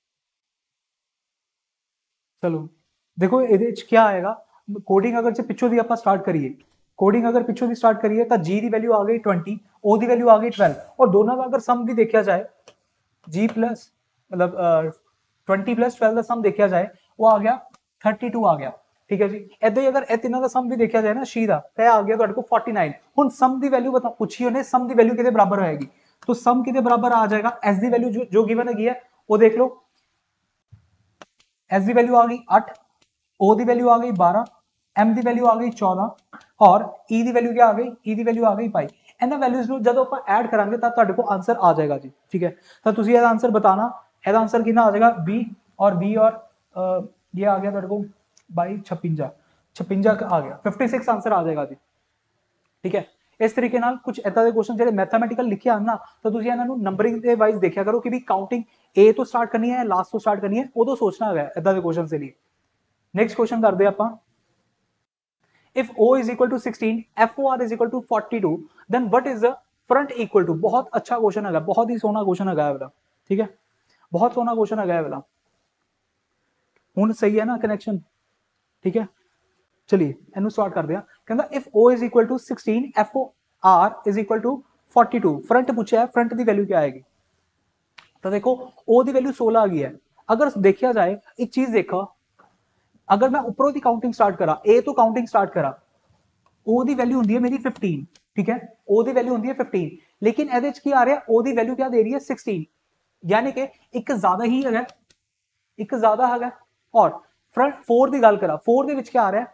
चलो देखो ਇਹਦੇ ਵਿੱਚ ਕੀ ਆਏਗਾ, ਕੋਡਿੰਗ ਅਗਰ ਜੇ ਪਿੱਛੋਂ ਦੀ ਆਪਾਂ ਸਟਾਰਟ ਕਰੀਏ, ਕੋਡਿੰਗ ਅਗਰ ਪਿੱਛੋਂ ਦੀ ਸਟਾर्ट करिए ਤਾਂ g ਦੀ ਵੈਲਿਊ ਆ ਗਈ ट्वेंटी, o ਦੀ ਵੈਲਿਊ ਆ ਗਈ ट्वेल्व, और दोनों का अगर सम भी देखा जाए g प्लस मतलब ट्वेंटी प्लस ट्वेल्व का सम देखा जाए वो आ गया थर्टी टू आ गया। ठीक है जी, ऐसे ही अगर ਇਹ ਤਿੰਨਾਂ ਦਾ ਸਮ ਵੀ ਦੇਖਿਆ ਜਾਏ ਨਾ c ਦਾ, ਤਾਂ ਆ ਗਿਆ ਤੁਹਾਡੇ ਕੋਲ फोर्टी नाइन। ਹੁਣ ਸਮ ਦੀ ਵੈਲਿਊ ਬਤਾ ਪੁੱਛੀ ਉਹਨੇ, ਸਮ ਦੀ ਵੈਲਿਊ ਕਿਹਦੇ ਬਰਾਬਰ ਹੋਏਗੀ, तो सम कितने बराबर आ जाएगा, s की वैल्यू जो जो गिवन है वो देख लो, s की वैल्यू आ गई आठ, o की वैल्यू आ गई बारह, m की वैल्यू आ गई चौदह और e की वैल्यू क्या आ गई, e की वैल्यू आ गई बाई। ਇਹਨਾਂ ਵੈਲਿਊਜ਼ ਨੂੰ ਜਦੋਂ ਆਪਾਂ ਐਡ ਕਰਾਂਗੇ ਤਾਂ ਤੁਹਾਡੇ ਕੋਲ ਆਨਸਰ ਆ ਜਾਏਗਾ ਜੀ। ਠੀਕ ਹੈ, ਤਾਂ ਤੁਸੀਂ ਇਹਦਾ ਆਨਸਰ बताना, ਇਹਦਾ ਆਨਸਰ ਕਿੰਨਾ ਆ ਜਾਏਗਾ b और b और ये आ गया ਤੁਹਾਡੇ ਕੋਲ बाई छप्पन छप्पन आ गया, फिफ्टी सिक्स आंसर आ जाएगा जी। ठीक है, इस तरीके नाल कुछ इदां दे क्वेश्चन ਜਿਹੜੇ मैथमेटिकल लिखे आन ना, तो ਤੁਸੀਂ ਇਹਨਾਂ ਨੂੰ ਨੰਬਰਿੰਗ ਦੇ ਵਾਈਜ਼ ਦੇਖਿਆ ਕਰੋ कि भी काउंटिंग ए तो स्टार्ट करनी है लास्ट तो स्टार्ट करनी है, उदों सोचना है इदां दे क्वेश्चन के लिए। नेक्स्ट क्वेश्चन करते हैं ਆਪਾਂ, if o is equal to sixteen, for is equal to forty two, then what is the front equal to। बहुत अच्छा क्वेश्चन है, बहुत ही सोहना क्वेश्चन है वाला। ठीक है, बहुत सोहना क्वेश्चन है वाला। हुन सही है ना कनेक्शन? ठीक है, चलिए इनू स्टार्ट करते हैं। कहता if o is equal to sixteen, for is equal to forty two, front पूछा है, फ्रंट की वैल्यू क्या आएगी, तो देखो o की वैल्यू सोलह आ गई है। अगर देखा जाए एक चीज देखो, अगर मैं ऊपरों की काउंटिंग स्टार्ट करा, ए तो काउंटिंग स्टार्ट करा, o की वैल्यू होंदी है मेरी फिफ्टीन। ठीक है, o की वैल्यू होंदी है फिफ्टीन, लेकिन ਇਹਦੇ ਚ ਕੀ आ रहा है, o की वैल्यू क्या दे रही है सिक्सटीन, यानी कि एक ज्यादा ही है, एक ज्यादा है। और फ्रंट फोर की गल करा, फोर ਦੇ ਵਿੱਚ क्या आ रहा है,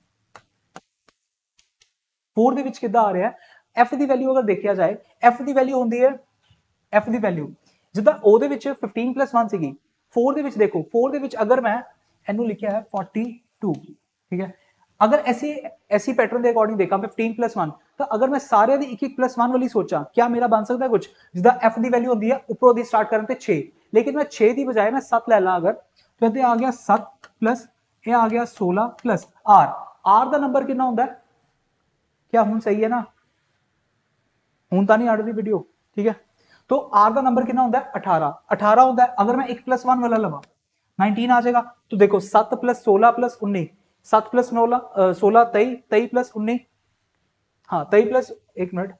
फोर ਦੇ ਵਿੱਚ ਕਿੱਦਾਂ आ रहा है, f की वैल्यू अगर देखा जाए, f की वैल्यू होंदी है, f की वैल्यू जिदा o ਦੇ ਵਿੱਚ फिफ्टीन प्लस वन सी, फोर ਦੇ ਵਿੱਚ देखो, फोर ਦੇ ਵਿੱਚ अगर मैं ਇਹਨੂੰ लिखा है फोर्टी टू। ठीक है, अगर ऐसी ऐसी पैटर्न के अकॉर्डिंग देखा फिफ्टीन प्लस वन, तो अगर मैं सारे दी एक एक प्लस वन वाली सोचा, क्या मेरा बन सकता है कुछ, जिदा एफ की वैल्यू होंदी है उपरों दी स्टार्ट करने छे, लेकिन मैं छे की बजाय मैं सत्त ले ला अगर, तो ये आ गया सत्त प्लस ये आ गया सोलह प्लस आर, आर का नंबर कितना होंदा है, क्या हुन सही है ना, हुन तो नहीं अड़ रही वीडियो। ठीक है, तो आर का नंबर कितना होंदा है अठारह, अठारह होंदा है। अगर मैं एक प्लस वन वाला लवा नाइनटीन आ जाएगा, तो देखो सत्त प्लस सोलह प्लस उन्नीस, सत्त प्लस नौला सोलह तेई, तेई प्लस उन्नीस, हाँ तेई प्लस एक मिनट,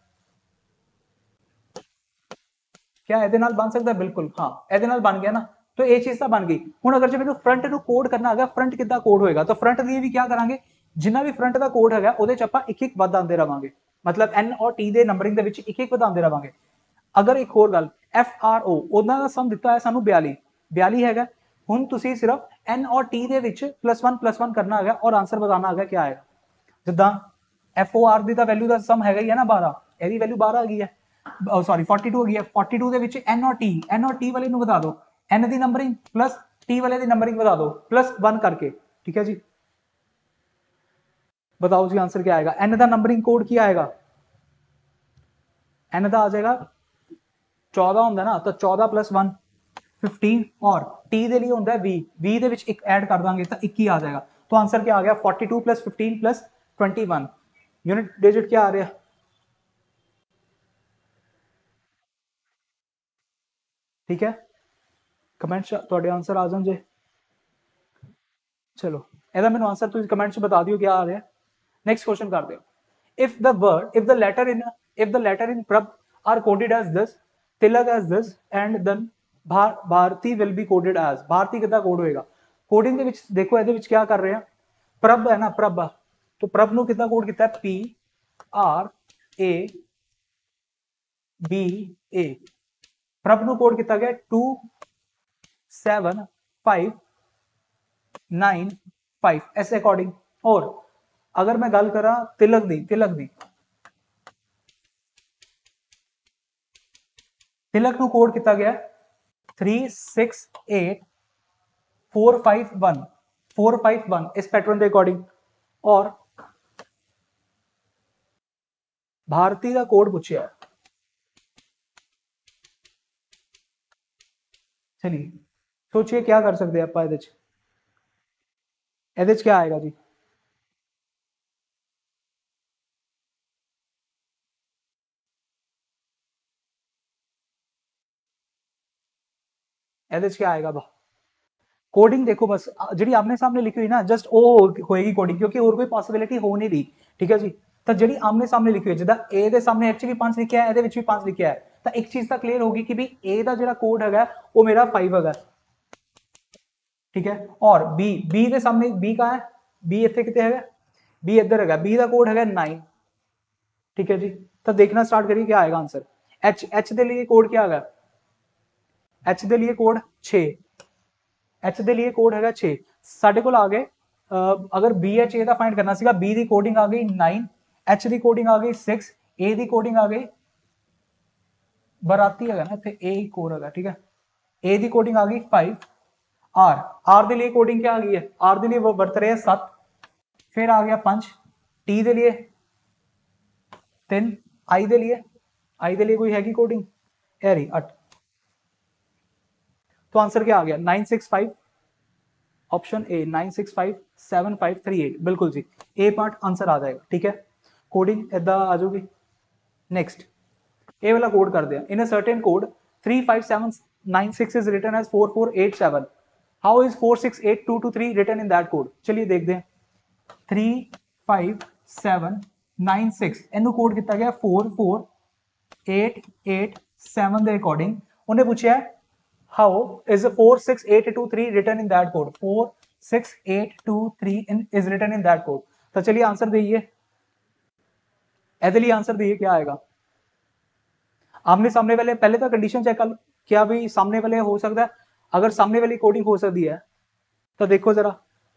क्या ਇਹਦੇ ਨਾਲ बन सकता है, बिल्कुल हाँ ਇਹਦੇ ਨਾਲ बन गया ना, तो ये चीज तो बन गई। ਹੁਣ अगर जो मैं फ्रंट ਨੂੰ कोड करना है, फ्रंट कितना कोड होएगा, तो फ्रंट लिए भी क्या करांगे, जिन्ना भी फ्रंट का कोड है ਉਹਦੇ ਚ ਆਪਾਂ ਇੱਕ ਇੱਕ ਵਧਾਉਂਦੇ ਰਵਾਂਗੇ, मतलब n और t ਦੇ ਨੰਬਰਿੰਗ ਦੇ ਵਿੱਚ ਇੱਕ ਇੱਕ ਵਧਾਉਂਦੇ ਰਵਾਂਗੇ। अगर एक होर गल एफ आर ओ, ਉਹਨਾਂ ਦਾ ਸਮ ਦਿੱਤਾ ਹੈ ਸਾਨੂੰ बयाली, बयाली ਹੈਗਾ। ਹੁਣ ਤੁਸੀਂ ਸਿਰਫ n और t ਦੇ ਵਿੱਚ प्लस वन प्लस वन करना है और आंसर बताना है क्या आएगा। ਜਿੱਦਾਂ एफ ओ आर ਦੀ ਤਾਂ ਵੈਲਿਊ ਦਾ ਸਮ ਹੈਗਾ ਹੀ ਹੈ ਨਾ बारह, ਇਹਦੀ ਵੈਲਿਊ बारह आ गई है, सॉरी फोर्टी टू हो गई है, फोर्टी टू ਦੇ ਵਿੱਚ n और t, n और t वाले ਨੂੰ बता दो, n ਦੀ ਨੰਬਰਿੰਗ प्लस t वाले ਦੀ नंबरिंग बता दो प्लस वन करके। ठीक है जी, बताओ जी आंसर क्या आएगा, n का नंबरिंग कोड क्या आएगा, n का आ जाएगा चौदह होंगे ना, तो चौदह प्लस वन फिफ्टीन और टी ਦੇ ਲਈ ਹੁੰਦਾ v v ਦੇ ਵਿੱਚ ਇੱਕ ਐਡ ਕਰ ਦਾਂਗੇ ਤਾਂ इक्कीस आ जाएगा। तो आंसर क्या आ गया बयालीस प्लस फिफ्टीन प्लस इक्कीस। यूनिट डिजिट क्या आ रहा है? ठीक है, ਕਮੈਂਟ 'ਚ ਤੁਹਾਡੇ ਆਨਸਰ ਆ ਜਾਣ ਜੇ। ਚਲੋ ਇਹਦਾ ਮੈਨੂੰ ਆਨਸਰ ਤੁਸੀਂ ਕਮੈਂਟ 'ਚ ਬਤਾ ਦਿਓ क्या आ रहा है। नेक्स्ट क्वेश्चन कर दो। if the word if the letter in if the letter in prab are coded as this, tilak as this and then bharti will be coded as bharti ਕਿੱਦਾਂ ਕੋਡ ਹੋਏਗਾ? ਕੋਡਿੰਗ ਦੇ ਵਿੱਚ ਦੇਖੋ ਇਹਦੇ ਵਿੱਚ ਕੀ ਕਰ ਰਹੇ ਆ, ਪ੍ਰਭ ਹੈ ਨਾ ਪ੍ਰਭ, तो प्रभ ਨੂੰ ਕਿੱਦਾਂ ਕੋਡ ਕੀਤਾ ਹੈ? P R A B A प्रभ ਨੂੰ ਕੋਡ ਕੀਤਾ ਗਿਆ two seven five nine five ऐसे अकॉर्डिंग। और अगर मैं गल करा तिलक दी तिलक दी तिलक ਨੂੰ ਕੋਡ ਕੀਤਾ ਗਿਆ three six eight four five one four five one इस पैटर्न के अकॉर्डिंग। और भारती का कोड पूछा। चलिए सोचिए क्या कर सकते हैं आप ਇਹਦੇ 'ਚ ਇਹਦੇ 'ਚ क्या आएगा जी? ਇਹਦੇ 'ਚ क्या आएगा? कोडिंग देखो बस जी आमने सामने लिखी हुई ना जस्ट वो होएगी कोडिंग, क्योंकि और कोई पॉसिबिलिटी हो नहीं रही। ठीक है जी, तो जी आमने सामने लिखी हुई जिदा ए दे सामने एच भी पांच लिखा है, भी पांच लिखा है, तो एक चीज तो क्लियर होगी कि भी ए का जो कोड है वो मेरा फाइव है। ठीक है, और बी बी के सामने बी कहाँ है? बी इतने कितने है? बी इधर है, बी का कोड है नाइन। ठीक है जी, तो देखना स्टार्ट करिए क्या आएगा आंसर। एच एच के लिए कोड क्या है? एच के लिए कोड छे, एच के लिए कोड है छे। साढ़े को आ गए अगर बी एच ए का फाइंड करना सीगा, बी की कोडिंग आ गई नाइन, एच की कोडिंग आ गई सिक्स, ए की कोडिंग आ गई बराती है ना इतने ए कोड है। ठीक है, ए की कोडिंग आ गई फाइव। आर आर के लिए कोडिंग क्या आ गई है? आर के लिए वो बरत रहे हैं सत्त, फिर आ गया पंच, टी के लिए तीन, आई के लिए आई के लिए कोई हैगी कोडिंग एरी अठ। तो आंसर क्या आ गया? Nine six five, option A nine six five seven five three eight. बिल्कुल जी, ए पार्ट आंसर आ जाएगा। ठीक है, कोडिंग इदा आ जाऊगी। नेक्स्ट ए वाला कोड कर दिया। In a certain code three five seven nine six is written as four four eight seven, how is four six eight two two three written in that code? चलिए देखते हैं। Three five seven nine six इनू code किया गया four four eight eight seven के according. उन्हें पूछा है how is four six eight two three written in that code? Four six eight two three in is written in that code. तो चलिए answer दीजिए, लिए आंसर दीजिए क्या आएगा। आमने सामने वाले पहले तो कंडीशन चेक कर, क्या भी सामने वाले हो सकता है? अगर सामने वाली कोडिंग हो सकती है तो देखो जरा,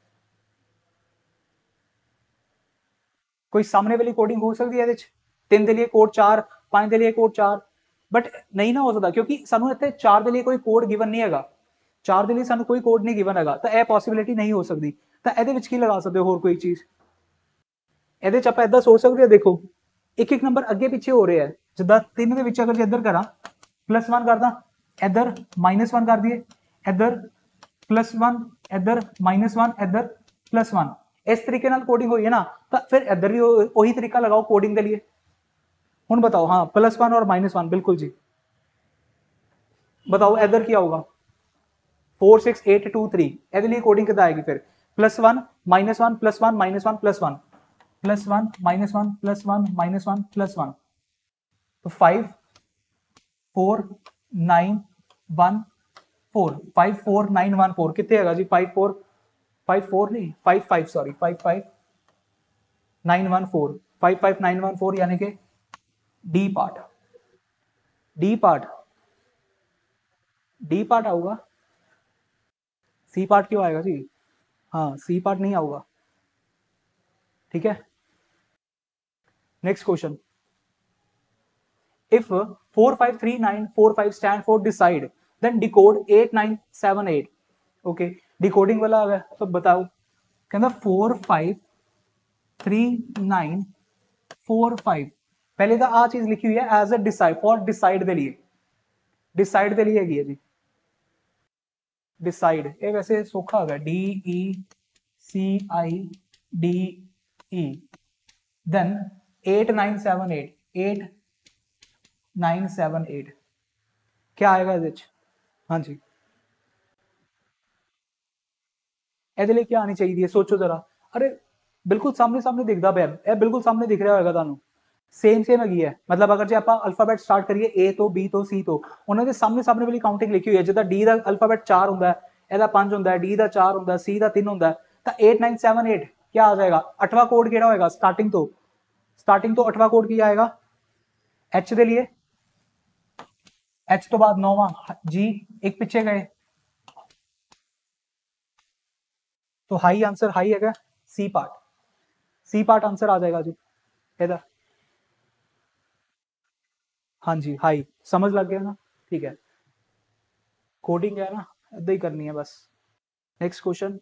कोई सामने वाली कोडिंग हो सकती है? तीन के लिए कोड चार, पांच के लिए कोड चार, बट नहीं ना हो सकता क्योंकि सानू इतने चार के लिए कोई कोड गिवन नहीं है, चार के लिए सानू कोई कोड नहीं गिवन है, तो यह पॉसिबिलिटी नहीं हो सकती। तो ये की लगा सकते हो होर कोई चीज? ये आप इदा सोच सकते हो, देखो एक एक नंबर अगे पिछे हो रहे हैं, जिदा तीन के अगर इधर करा प्लस वन करदा, इधर माइनस वन कर दिए, इधर प्लस वन, इधर माइनस वन, इधर प्लस वन, इस तरीके कोडिंग हुई है ना, तो फिर इधर भी वही तरीका लगाओ कोडिंग के लिए। हुन बताओ, हाँ प्लस वन और माइनस वन, बिल्कुल जी बताओ इधर क्या होगा? Four six eight two three ए लिए कोडिंग कितना आएगी? फिर plus one minus one plus one minus one plus one plus one minus one plus one minus one plus one, तो five four nine one four, five four nine one four कितने है जी? Five four five four नहीं five five sorry five five nine one four, five five nine one four, यानी कि D part, D part D part आऊगा, C part क्यों आएगा जी? हाँ सी पार्ट नहीं आऊगा। ठीक है, next question. If four five three nine four five stand for decide then decode eight nine seven eight. Okay, decoding वाला आ गया, तो बताओ कहना four five three nine four five, पहले तो आ चीज लिखी हुई है as a decide for decide के लिए, डिसाइड के लिए है जी। डिसाइड, ये वैसे सौखा है, D E C I D E, then eight nine seven eight, eight nine seven eight क्या आएगा ਇਹਦੇ ਚ? ਹਾਂਜੀ ਇਹਦੇ ਲਈ ਕੀ ਆਣੀ ਚਾਹੀਦੀ ਹੈ, ਸੋਚੋ ਜ਼ਰਾ। ਅਰੇ ਬਿਲਕੁਲ ਸਾਹਮਣੇ ਸਾਹਮਣੇ ਦਿਖਦਾ ਪਿਆ, ਇਹ ਬਿਲਕੁਲ ਸਾਹਮਣੇ ਦਿਖ ਰਿਹਾ ਹੋਏਗਾ ਤੁਹਾਨੂੰ, ਸੇਮ ਸੇਮ ਹੈਗੀ ਹੈ। ਮਤਲਬ ਅਗਰ ਜੇ ਆਪਾਂ ਅਲਫਾਬੈਟ ਸਟਾਰਟ ਕਰੀਏ ਏ ਤੋਂ, ਬੀ ਤੋਂ, ਸੀ ਤੋਂ, ਉਹਨਾਂ ਦੇ ਸਾਹਮਣੇ ਸਾਹਮਣੇ ਵਾਲੀ ਕਾਊਂਟਿੰਗ ਲਿਖੀ ਹੋਈ ਹੈ। ਜਿੱਦਾਂ ਡੀ ਦਾ ਅਲਫਾਬੈਟ ਚਾਰ ਹੁੰਦਾ ਹੈ, ਇਹਦਾ ਪੰਜ ਹੁੰਦਾ ਹੈ, ਡੀ ਦਾ ਚਾਰ ਹੁੰਦਾ, ਸੀ ਦਾ ਤਿੰਨ ਹੁੰਦਾ, ਤਾਂ एट नाइन सेवन एट क्या आ जाएगा? अठवां कोड ਕਿਹੜਾ ਹੋਏਗਾ ਸਟਾਰਟਿੰਗ ਤੋਂ? ਸਟਾਰਟਿੰਗ ਤੋਂ अठवां कोड ਕੀ ਆਏਗਾ? एच ਦੇ लिए, एच तो बाद नौवां जी, एक पिछे गए तो हाई आंसर हाई है, C part, C part answer आ जाएगा जी इधर। हाँ जी हाई, समझ लग गया ना? ठीक है, कोडिंग है ना, इदा ही करनी है बस। Next question,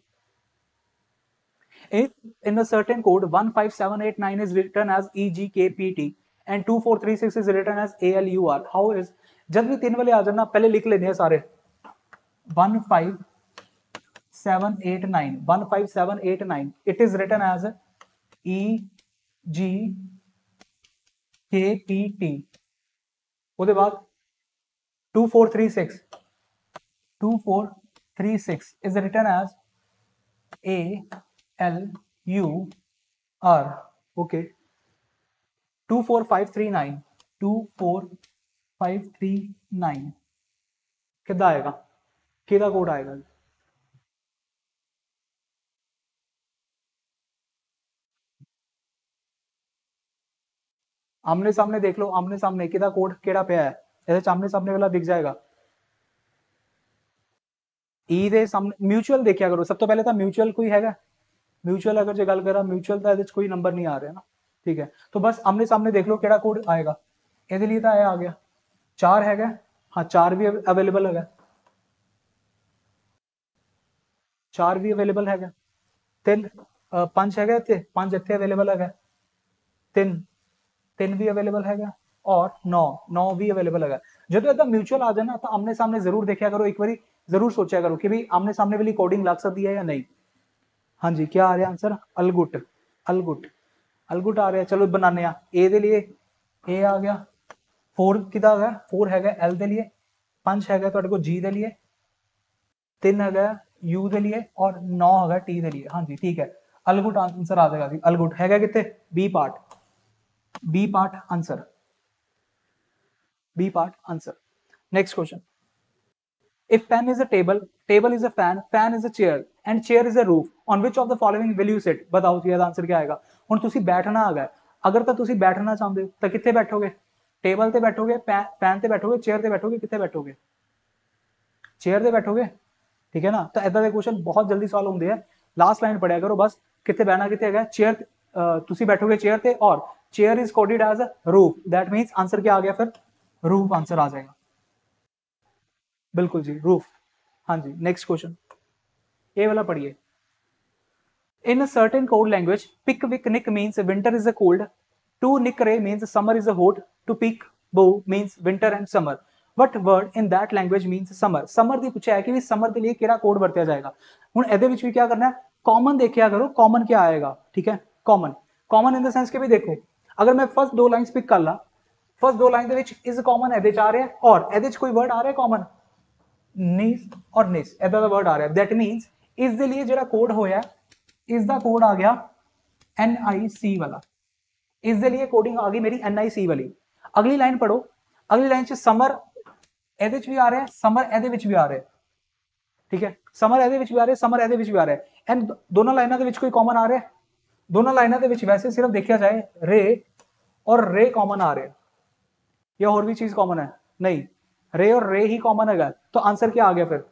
in a certain code one five seven eight nine is written as E G K P T and two four three six is written as A L U R, how is? जब भी तीन वाले आ जाना पहले लिख लेने हैं सारे, one five seven eight nine, one five seven eight nine, it is written as E G K P T, उसके बाद two four three six, two four three six is written as A L U R, okay, two four five three nine, two four five three nine कितना आएगा, कितना code आएगा? आमने सामने देख लो, आमने सामने कितना कोड केड़ा पे है, ऐसे आमने सामने वाला दिख जाएगा। ई दे सामने म्यूचुअल देखिया करो, सब तो पहले तो म्यूचुअल कोई हैगा, म्यूचुअल अगर जो गल करा म्यूचुअल तो ਇਹਦੇ कोई नंबर नहीं आ रहा ना, ठीक है। तो बस आमने सामने देख लो केड़ा कोड आएगा, ਇਹਦੇ लिए तो आया आ गया, चार हैगा, हाँ चार भी अवेलेबल हैगा, चार भी अवेलेबल हैगा, तीन पांच हैगा इत्थे, पांच इत्थे अवेलेबल हैगा, तीन तीन भी अवेलेबल हैगा, और नौ नौ भी अवेलेबल हैगा। जो इदा म्यूचुअल आ जाए ना तो आमने सामने जरूर देखा करो, एक बार जरूर सोचा करो कि भाई आमने सामने वाली कोडिंग लग सकती है या नहीं। हाँ जी क्या आ रहा आंसर? अलगुट, अलगुट, अलगुट आ रहा है। चलो बनाने आ, ए दे लिए ए आ गया, फोर किदा है, फोर हैगा एल दे लिए, पांच हैगा तुहाडे कोल जी दे लिए, तीन हैगा यू दे लिए, और नौ हैगा टी दे लिए। हाँ जी ठीक है, अलगुट आंसर आ जाएगा जी। अलगुट हैगा कितने? B part, B part answer, B part answer. Next question, if pen is a table, table is a fan, fan is a chair and chair is a roof, on which of the following will you sit? बताओ जी ਇਹਦਾ answer क्या आएगा? ਹੁਣ ਤੁਸੀਂ ਬੈਠਣਾ ਹੈਗਾ, ਅਗਰ ਤਾਂ ਤੁਸੀਂ ਬੈਠਣਾ ਚਾਹੁੰਦੇ ਹੋ ਤਾਂ ਕਿੱਥੇ ਬੈਠੋਗੇ? ਟੇਬਲ ਤੇ ਬੈਠੋਗੇ, ਪੈਨ ਤੇ ਬੈਠੋਗੇ, ਚੇਅਰ ਤੇ ਬੈਠੋਗੇ, ਕਿੱਥੇ ਬੈਠੋਗੇ? ਚੇਅਰ ਤੇ ਬੈਠੋਗੇ, ठीक है ना। तो इदा के क्वेश्चन बहुत जल्दी सॉल्व होंगे हैं, लास्ट लाइन पढ़िया करो बस, कितने बहना कितने है, चेयर तुसी बैठोगे चेयर पे, और chair is coded as a roof, that means answer क्या आ गया फिर? रूफ आंसर आ जाएगा, बिल्कुल जी रूफ। हाँ जी नेक्स्ट क्वेश्चन, ये वाला पढ़िए, in a certain code language pick vick nick means winter is a cold, to nick ray means summer is a hot, to pick bo means winter and summer, what word in that language means summer. Summer की पूछा है कि summer के लिए केड़ा code वरत्या जाएगा। हुण इहदे विच भी क्या करना है, कॉमन देखिया करो, कॉमन क्या आएगा, ठीक है। Common, common in the sense कि भी देखो, अगर मैं फर्स्ट दो लाइन्स पिक कर ला, फर्स्ट दो लाइन दे विच इज कॉमन इहदे च आ रहा है, और इहदे च कोई वर्ड आ रहा है कॉमन, नीस और निस, इहदा दा वर्ड आ रहा है, दैट मींस इस दे लिए जिहड़ा कोड होया, इसदा कोड आ गया एन आई सी वाला, इस दे लिए कोडिंग आ गई मेरी एन आई सी वाली। अगली लाइन पढ़ो, अगली लाइन च समर ਇਹਦੇ ਵਿੱਚ ਵੀ ਆ ਰਿਹਾ, ਸਮਰ ਇਹਦੇ ਵਿੱਚ ਵੀ ਆ ਰਿਹਾ, ਠੀਕ ਹੈ। ਸਮਰ ਇਹਦੇ ਵਿੱਚ ਵੀ ਆ ਰਿਹਾ, ਸਮਰ ਇਹਦੇ ਵਿੱਚ ਵੀ ਆ ਰਿਹਾ, ਐਂਡ ਦੋਨੋਂ ਲਾਈਨਾਂ ਦੇ ਵਿੱਚ ਕੋਈ ਕਾਮਨ ਆ ਰਿਹਾ? ਦੋਨੋਂ ਲਾਈਨਾਂ ਦੇ ਵਿੱਚ ਵੈਸੇ ਸਿਰਫ ਦੇਖਿਆ ਜਾਏ ਰੇ और रे कॉमन आ रहे हैं, या और भी चीज कॉमन है? नहीं, रे और रे ही कॉमन है। तो आंसर क्या आ गया फिर?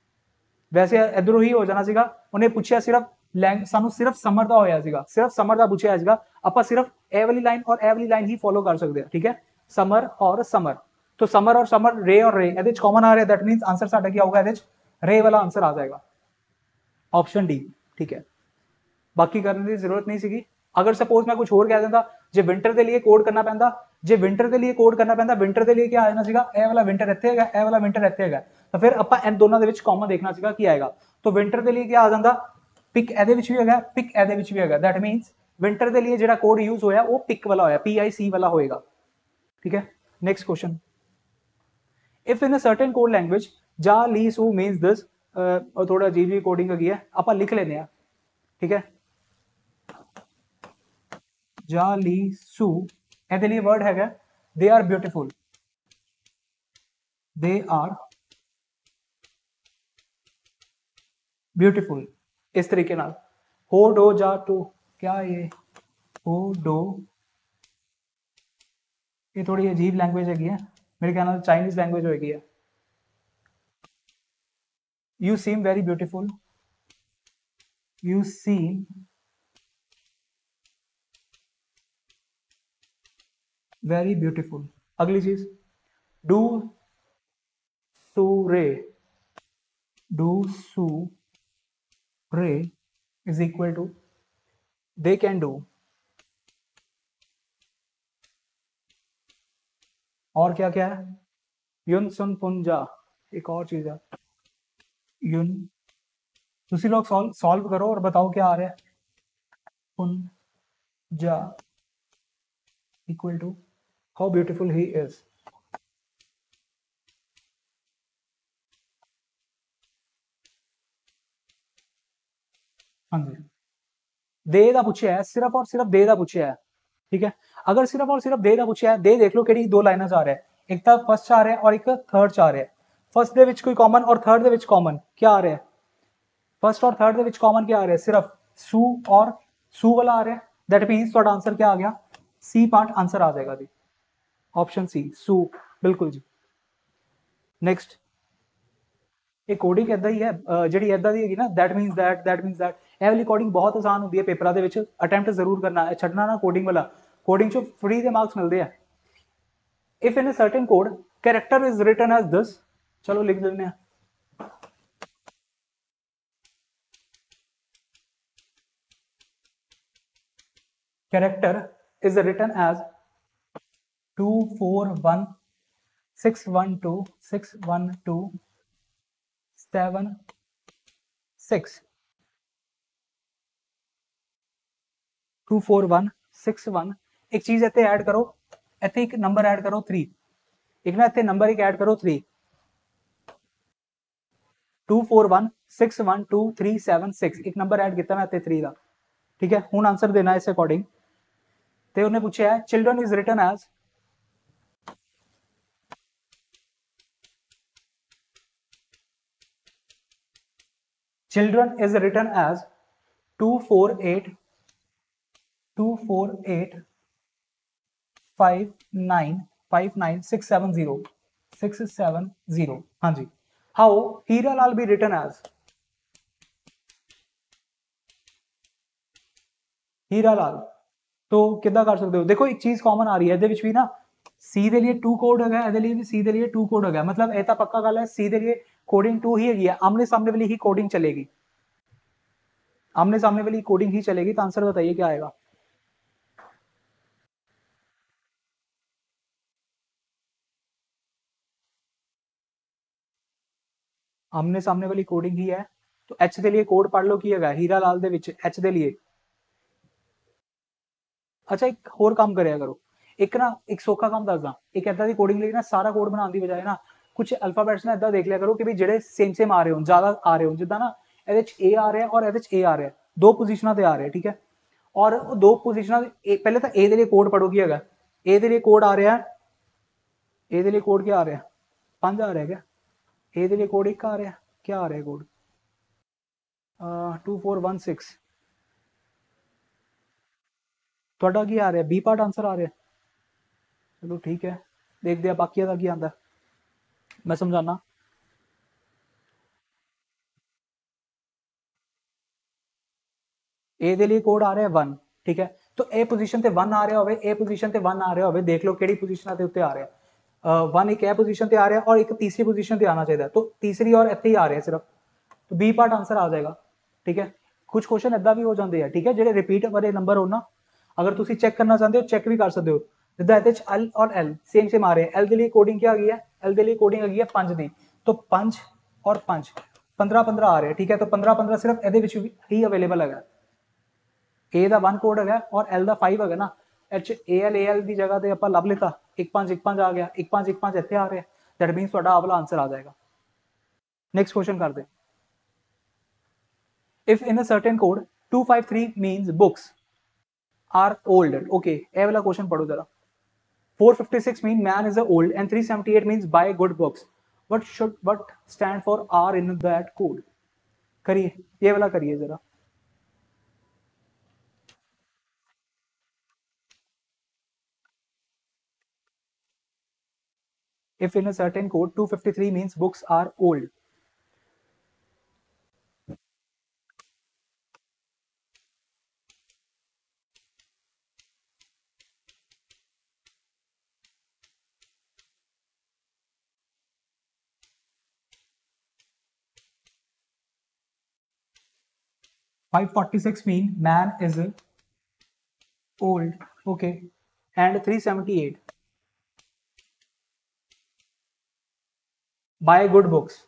वैसे इधरों ही हो जाना सीगा, उन्हें पूछा सिर्फ लैंग सानू सिर्फ समर दा होया सीगा, सिर्फ समर दा पूछा सीगा, ਆਪਾਂ सिर्फ ए वाली लाइन और ए वाली लाइन ही फॉलो कर सकते हैं, ठीक है। समर और समर, तो समर और समर रे और रे ਇਹਦੇ ਚ ਕਾਮਨ ਆ ਰਿਹਾ, दैट मींस आंसर ਸਾਡਾ ਕੀ ਆਊਗਾ? ਇਹਦੇ ਚ रे वाला आंसर आ जाएगा, ऑप्शन डी, ठीक है। बाकी करने की जरूरत नहीं सीगी। अगर सपोज मैं कुछ और कह देता, जे विंटर के लिए कोड करना पैंदा, जे विंटर के लिए कोड करना पैंदा, विंटर के लिए क्या आ जाना सीगा, ए वाला विंटर ਇੱਥੇ ਹੈਗਾ, ए वाला विंटर ਇੱਥੇ ਹੈਗਾ, ਤਾਂ ਫਿਰ ਆਪਾਂ ਇਹ ਦੋਨਾਂ ਦੇ ਵਿੱਚ ਕਾਮਨ ਦੇਖਣਾ ਸੀਗਾ ਕੀ ਆਏਗਾ। तो विंटर के लिए क्या आ जाता, पिक ਇਹਦੇ ਵਿੱਚ ਵੀ ਹੈਗਾ, ਪਿਕ ਇਹਦੇ ਵਿੱਚ ਵੀ ਹੈਗਾ। दैट मीन्स विंटर के लिए ਜਿਹੜਾ कोड यूज होया वो पिक वाला होया, पी आई सी वाला होएगा। ठीक है, next question, if in a certain code language ja li Sue means this, और थोड़ा अजीब जी कोडिंग हैगी है, आप लिख लेने हैं। ठीक है, जा ली सू ਇਹਦੇ लिए वर्ड हैगा they are beautiful, they are beautiful, इस तरीके नाल। हो डो जा टू, क्या ये हो डो, ये थोड़ी अजीब लैंग्वेज हैगी है, मेरे ख्याल नाल चाइनीज लैंग्वेज होगी है। You seem very beautiful, you seem very beautiful. अगली चीज, do su ray, do su ray is equal to they can do. और क्या क्या है, युन सुन पुंजा, एक और चीज है युन। तुसी लोग सॉल्व सॉल्व करो और बताओ क्या आ रहा है। पुंजा equal to how beautiful he is. हाँ जी, दे दा पूछा है, सिर्फ और सिर्फ दे दा पूछा है। ठीक है, अगर सिर्फ और सिर्फ दे दा पूछा है, दे देख लो कि दो लाइना आ रहा है, एक तो फर्स्ट आ रहा है और एक थर्ड आ रहा है। फर्स्ट दे विच कोई कॉमन और थर्ड दे विच कॉमन क्या आ रहा है, फर्स्ट और थर्ड दे विच कॉमन क्या आ रहा है, सिर्फ सू और सू वाला आ रहा है। दैट मीन्स थोड़ा आंसर क्या आ गया, सी पार्ट आंसर आ जाएगा जी, ऑप्शन सी सू, बिल्कुल जी। नेक्स्ट, ਇਹ ਕੋਡਿੰਗ ਇਦਾਂ ਹੀ ਹੈ ਜਿਹੜੀ ਇਦਾਂ ਦੀ ਹੈਗੀ ਨਾ, that means that that means that, ਇਹ ਵਾਲੀ ਕੋਡਿੰਗ ਬਹੁਤ ਆਸਾਨ ਹੁੰਦੀ ਹੈ ਪੇਪਰਾਂ ਦੇ ਵਿੱਚ, ਅਟੈਂਪਟ ਜ਼ਰੂਰ ਕਰਨਾ ਹੈ, ਛੱਡਣਾ ਨਾ ਕੋਡਿੰਗ ਵਾਲਾ, ਕੋਡਿੰਗ ਚੋਂ ਫ੍ਰੀ ਦੇ ਮਾਰਕਸ ਮਿਲਦੇ ਆ। If in a certain code character is written as this, चलो लिख लेने हैं, character is written as two four one six one two six one two seven six, two four one six one. एक चीज इतने add करो, इतने एक नंबर ऐड करो थ्री, एक ना इतने नंबर एक ऐड करो three, two four one six one two three seven six, एक नंबर ऐड किया मैं इतने थ्री का। ठीक है, हूँ आंसर देना इस अकॉर्डिंग। तो उन्हें पूछा है children is written as, children is written as two four eight two four eight five nine five nine six seven zero six seven zero. हाँ जी, हाउ हीरा लाल भी रिटन एज, हीरा लाल तो किदा कर सकते हो, देखो एक चीज कॉमन आ रही है भी ना, सी के लिए टू कोड है, लिए भी सी के लिए टू कोड है, मतलब ये तो पक्का गल है सी के लिए कोडिंग टू ही है, आमने सामने वाली ही कोडिंग चलेगी, आमने सामने वाली कोडिंग ही चलेगी। तो आंसर बताइए क्या आएगा। आमने सामने वाली कोडिंग ही है, तो एच के लिए कोड पढ़ लो की है हीरा लाल दे विच एच के लिए। अच्छा एक होर काम करें करो, एक ना एक सौखा काम दसदा, एक इदा की कोडिंग लिए ना सारा कोड बनाने की बजाय ना कुछ अल्फाबैट्स ना इदा देख लिया करो कि भी जेडे सेम सेम आ रहे हो, ज्यादा आ रहे हो, जिदा ना ए ए आ रहा है और ए आ रहा है, दो पोजिशन से आ रहे हैं। ठीक है, और दो पोजिशन पहले तो ए के लिए कोड पढ़ो की है, ए के लिए कोड आ रहा है, ए के लिए कोड क्या आ रहा है, पांच आ रहा है क्या, ए के लिए कोड एक आ रहा है, क्या आ रहा है code two four one six, थोड़ा की आ रहा है, बी पार्ट आंसर आ रहा है। चलो ठीक है, देखते हैं बाकी का की आता, मैं समझाना। ए के लिए कोड आ रहा है वन, ठीक है, तो ए पोजीशन ते वन आ रहा हो, ए पोजीशन ते वन आ रहा हो, देख लो केड़ी पोजीशन के उत्ते आ रहा है, वन एक ए पोजीशन ते आ रहा है और एक तीसरी पोजीशन ते आना चाहिए, तो तीसरी और इतने ही आ रहे हैं सिर्फ, तो बी पार्ट आंसर आ जाएगा। ठीक है, कुछ क्वेश्चन इदा भी हो जाते हैं, ठीक है, जो रिपीट वाले नंबर हो ना, अगर तुम चेक करना चाहते हो चेक भी कर सकते हो, जिदा एल और एल सेम सेम आ रहे हैं, एल के लिए कोडिंग क्या आ गई है, एल के लिए कोडिंग आ गई है पांच दी, तो पांच और पांच पंद्रह पंद्रह आ रहे हैं, ठीक है। तो पंद्रह पंद्रह सिर्फ ਇਹਦੇ ਵਿੱਚ ਹੀ ਅਵੇਲੇਬਲ ਹੈਗਾ, ए ਦਾ वन ਕੋਡ ਹੈਗਾ ਔਰ L ਦਾ फाइव ਹੈਗਾ ਨਾ। H A L A L ਦੀ ਜਗ੍ਹਾ ਤੇ ਆਪਾਂ ਲੱਭ ਲਿੱਤਾ, ਇੱਕ ਪੰਜ ਇੱਕ ਪੰਜ ਆ ਗਿਆ, ਇੱਕ ਪੰਜ ਇੱਕ ਪੰਜ ਇੱਥੇ ਆ ਰਿਹਾ, ਦੈਟ ਮੀਨਸ ਤੁਹਾਡਾ ਆਹ ਵਾਲਾ ਆਨਸਰ ਆ ਜਾਏਗਾ। ਨੈਕਸਟ ਕੁਐਸਚਨ ਕਰਦੇ, if in a certain code two five three means books are old, okay ਇਹ ਵਾਲਾ ਕੁਐਸਚਨ ਪੜੋ ਜਰਾ। four fifty-six mean man is old and three seventy-eight means buy good books, what should what stand for R in that code? करिए ये वाला करिए जरा। if in a certain code two fifty-three means books are old, five forty-six mean man is old, okay, and three seventy-eight buy good books।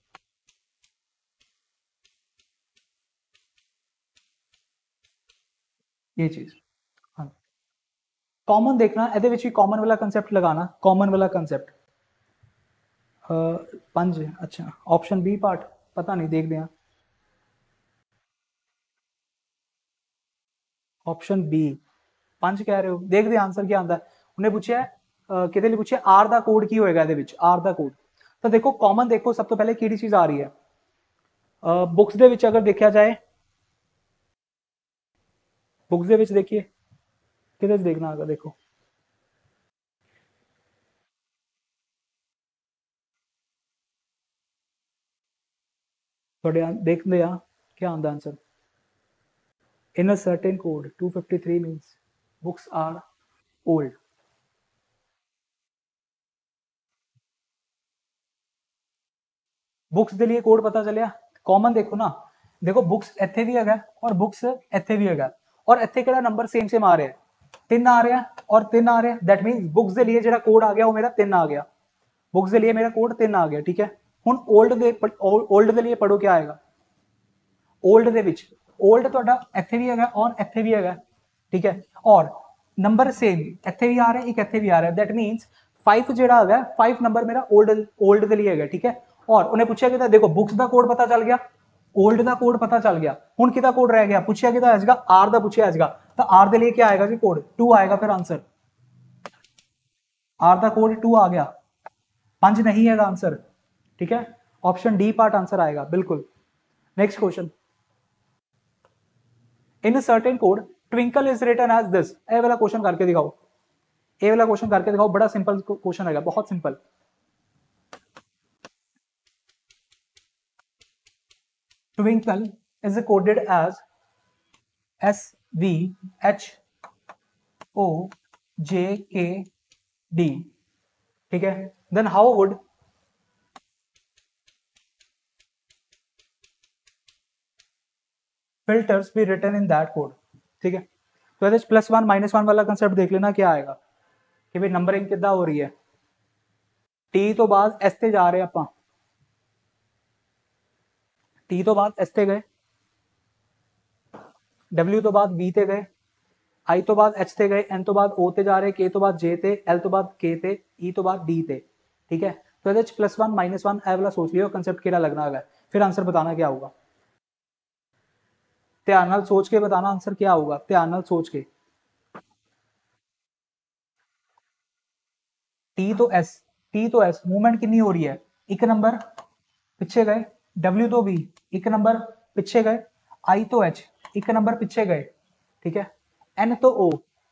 ये चीज हाँ common देखना, ਇਹਦੇ ਵਿੱਚ ਵੀ ਕਾਮਨ ਵਾਲਾ ਕਨਸੈਪਟ ਲਗਾਣਾ, ਕਾਮਨ ਵਾਲਾ ਕਨਸੈਪਟ। ਪੰਜ ਅੱਛਾ ਆਪਸ਼ਨ ਬੀ ਪਾर्ट ਪਤਾ ਨਹੀਂ, ਦੇਖਦੇ ਹਾਂ। ਆਪਸ਼ਨ ਬੀ ਪੰਜ ਕਹਿ ਰਹੇ ਹੋ, ਦੇਖਦੇ ਆਂਸਰ ਕੀ ਆਂਦਾ। ਉਹਨੇ ਪੁੱਛਿਆ ਕਿਹਦੇ ਲਈ ਪੁੱਛਿਆ, ਆਰ ਦਾ ਕੋਡ ਕੀ ਹੋਏਗਾ ਇਹਦੇ ਵਿੱਚ, ਆਰ ਦਾ ਕੋਡ। ਤਾਂ ਦੇਖੋ ਕਾਮਨ ਦੇਖੋ ਸਭ ਤੋਂ ਪਹਿਲੇ ਕਿਹੜੀ ਚੀਜ਼ ਆ ਰਹੀ ਹੈ ਬੁక్స్ ਦੇ ਵਿੱਚ, ਅਗਰ ਦੇਖਿਆ ਜਾਏ ਬੁక్స్ ਦੇ ਵਿੱਚ ਦੇਖੀਏ ਕਿਹਦੇ ਚ ਦੇਖਣਾ ਹੈਗਾ, ਦੇਖੋ ਤੁਹਾਡੇ ਦੇਖਦੇ ਆ ਕੀ ਆਂਦਾ answer. in a certain code two fifty-three means books are old, books ਦੇ ਲਈ ਕੋਡ ਪਤਾ ਚੱਲਿਆ। ਕਾਮਨ ਦੇਖੋ ਨਾ, ਦੇਖੋ ਬੁక్స్ ਇੱਥੇ ਵੀ ਹੈਗਾ ਔਰ ਬੁక్స్ ਇੱਥੇ ਵੀ ਹੈਗਾ, ਔਰ ਇੱਥੇ ਕਿਹੜਾ ਨੰਬਰ ਸੇਮ ਸੇਮ ਆ ਰਿਹਾ, ਤਿੰਨ ਆ ਰਿਹਾ ਔਰ ਤਿੰਨ ਆ ਰਿਹਾ, ਦੈਟ ਮੀਨਸ ਬੁక్స్ ਦੇ ਲਈ ਜਿਹੜਾ ਕੋਡ ਆ ਗਿਆ ਉਹ ਮੇਰਾ ਤਿੰਨ ਆ ਗਿਆ, ਬੁక్స్ ਦੇ ਲਈ ਮੇਰਾ ਕੋਡ ਤਿੰਨ ਆ ਗਿਆ, ਠੀਕ ਹੈ। ਹੁਣ 올ਡ ਦੇ 올ਡ ਦੇ ਲਈ ਪੜੋ ਕੀ ਆਏਗਾ। 올ਡ ਦੇ ਵਿੱਚ 올ਡ ਤੁਹਾਡਾ ਇੱਥੇ ਵੀ ਹੈਗਾ ਔਰ ਇੱਥੇ ਵੀ ਹੈਗਾ, ਠੀਕ ਹੈ, ਔਰ ਨੰਬਰ ਸੇਮ ਇੱਥੇ ਵੀ ਆ ਰਿਹਾ, ਇੱਕ ਇੱਥੇ ਵੀ ਆ ਰਿਹਾ, ਦੈਟ ਮੀਨਸ फाइव ਜਿਹੜਾ ਹੈਗਾ फाइव ਨੰਬਰ ਮੇਰਾ 올ਡ 올ਡ ਦੇ ਲਈ ਹੈਗਾ, ਠੀਕ ਹੈ। ਔਰ ਉਹਨੇ ਪੁੱਛਿਆ ਕਿ ਦੇਖੋ ਬੁక్స్ ਦਾ ਕੋਡ ਪਤਾ ਚੱਲ ਗਿਆ, 올ਡ ਦਾ ਕੋਡ ਪਤਾ ਚੱਲ ਗਿਆ, ਹੁਣ ਕਿਹਦਾ ਕੋਡ ਰਹਿ ਗਿਆ, ਪੁੱਛਿਆ ਕਿਹਦਾ ਆਏਗਾ, ਆਰ ਦਾ ਪੁੱਛਿਆ ਆਏਗਾ, ਤਾਂ ਆਰ ਦੇ ਲਈ ਕੀ ਆਏਗਾ ਜੀ ਕੋਡ टू ਆਏਗਾ, ਫਿਰ ਆंसर आर ਦਾ कोड टू आ गया, पांच नहीं है आंसर, ठीक है। ऑप्शन डी पार्ट आंसर आएगा बिल्कुल। Next question, in a certain code twinkle is written as this, A वाला क्वेश्चन करके दिखाओ, ए वाला क्वेश्चन करके दिखाओ, बड़ा सिंपल क्वेश्चन है, बहुत simple. Twinkle is coded as S V H O J K D, ठीक है। Then how would filters be written in that code, ठीक है। तो ਇਹਦੇ प्लस वन माइनस वन वाला कंसेप्ट देख लेना क्या आएगा कि भाई नंबरिंग कितना हो रही है, टी तो बाद एस ਤੇ ਜਾ ਰਹੇ ਆਪਾਂ, टी तो बाद एस ਤੇ ਗਏ, W तो बाद V ਤੇ ਗਏ, I तो बाद H ਤੇ ਗਏ, N तो बाद O ਤੇ ਜਾ ਰਹੇ, K तो बाद J ਤੇ, L तो बाद K ਤੇ, E तो बाद D ਤੇ, ठीक है। तो ਇਹਦੇ प्लस वन माइनस वन ਇਹ वाला सोच लियो कंसेप्ट ਕਿਹੜਾ लगना है, फिर आंसर बताना क्या होगा, ध्यान नाल सोच के बताना आंसर क्या होगा, ध्यान नाल सोच के। टी तो एस, टी तो एस मूवमेंट कितनी हो रही है, एक नंबर पिछे गए, W तो B एक नंबर पिछे गए, I तो H एक नंबर पिछे गए, ठीक है, N तो O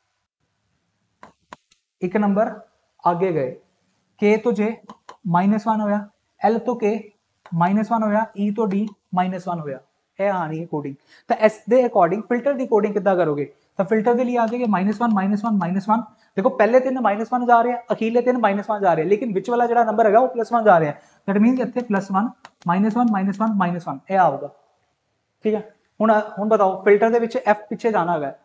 एक नंबर आगे गए, K तो J माइनस वन होया, L तो K माइनस वन होया, E तो D माइनस वन होया, ਇਹ ਆਣੀ ਹੈ ਕੋਡਿੰਗ। ਤਾਂ ਇਸ ਦੇ ਅਕੋਰਡਿੰਗ ਫਿਲਟਰ ਦੀ ਕੋਡਿੰਗ ਕਿੱਦਾਂ ਕਰੋਗੇ, ਤਾਂ ਫਿਲਟਰ ਦੇ ਲਈ ਆ ਜਾਏਗਾ minus one minus one minus one, देखो पहले तीन माइनस वन जा रहे हैं, अखीरले तीन माइनस वन जा रहे हैं, लेकिन विच वाला जो नंबर है वो प्लस वन जा रहा है, दैट मीनस इतने plus one minus one minus one minus one ये आऊगा, ठीक है। हुण हुण बताओ फिल्टर दे विच एफ पिछे जाना है,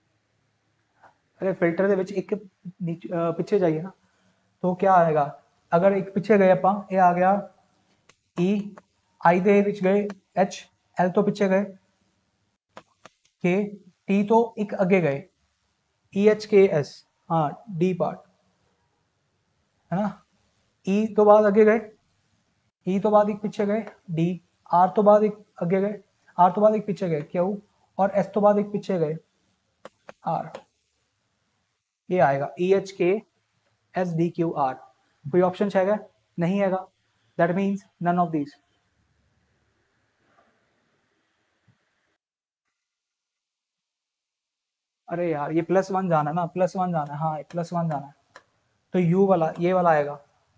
अरे फिल्टर दे विच एक पिछे जाइए ना तो क्या आएगा, अगर एक पिछे गए ਆਪਾਂ ਇਹ ਆ ਗਿਆ E, I ਦੇ ਵਿੱਚ ਗਏ H, L ਤੋਂ ਪਿੱਛੇ ਗਏ K, T ਤੋਂ ਇੱਕ ਅੱਗੇ ਗਏ E H K S, हाँ D पार्ट है ना, E तो बाद अगे गए, E तो बाद एक पीछे गए D, R तो बाद एक अगे गए, R तो बाद एक पीछे गए Q, और S तो बाद एक पीछे गए R, ये आएगा E H K S D Q R। कोई ऑप्शन है नहीं है, that means none of these. अरे यार ये प्लस वन जाना है ना, प्लस वन जाना है, हाँ प्लस वन जाना है, तो यू वाला ये वाला आएगा,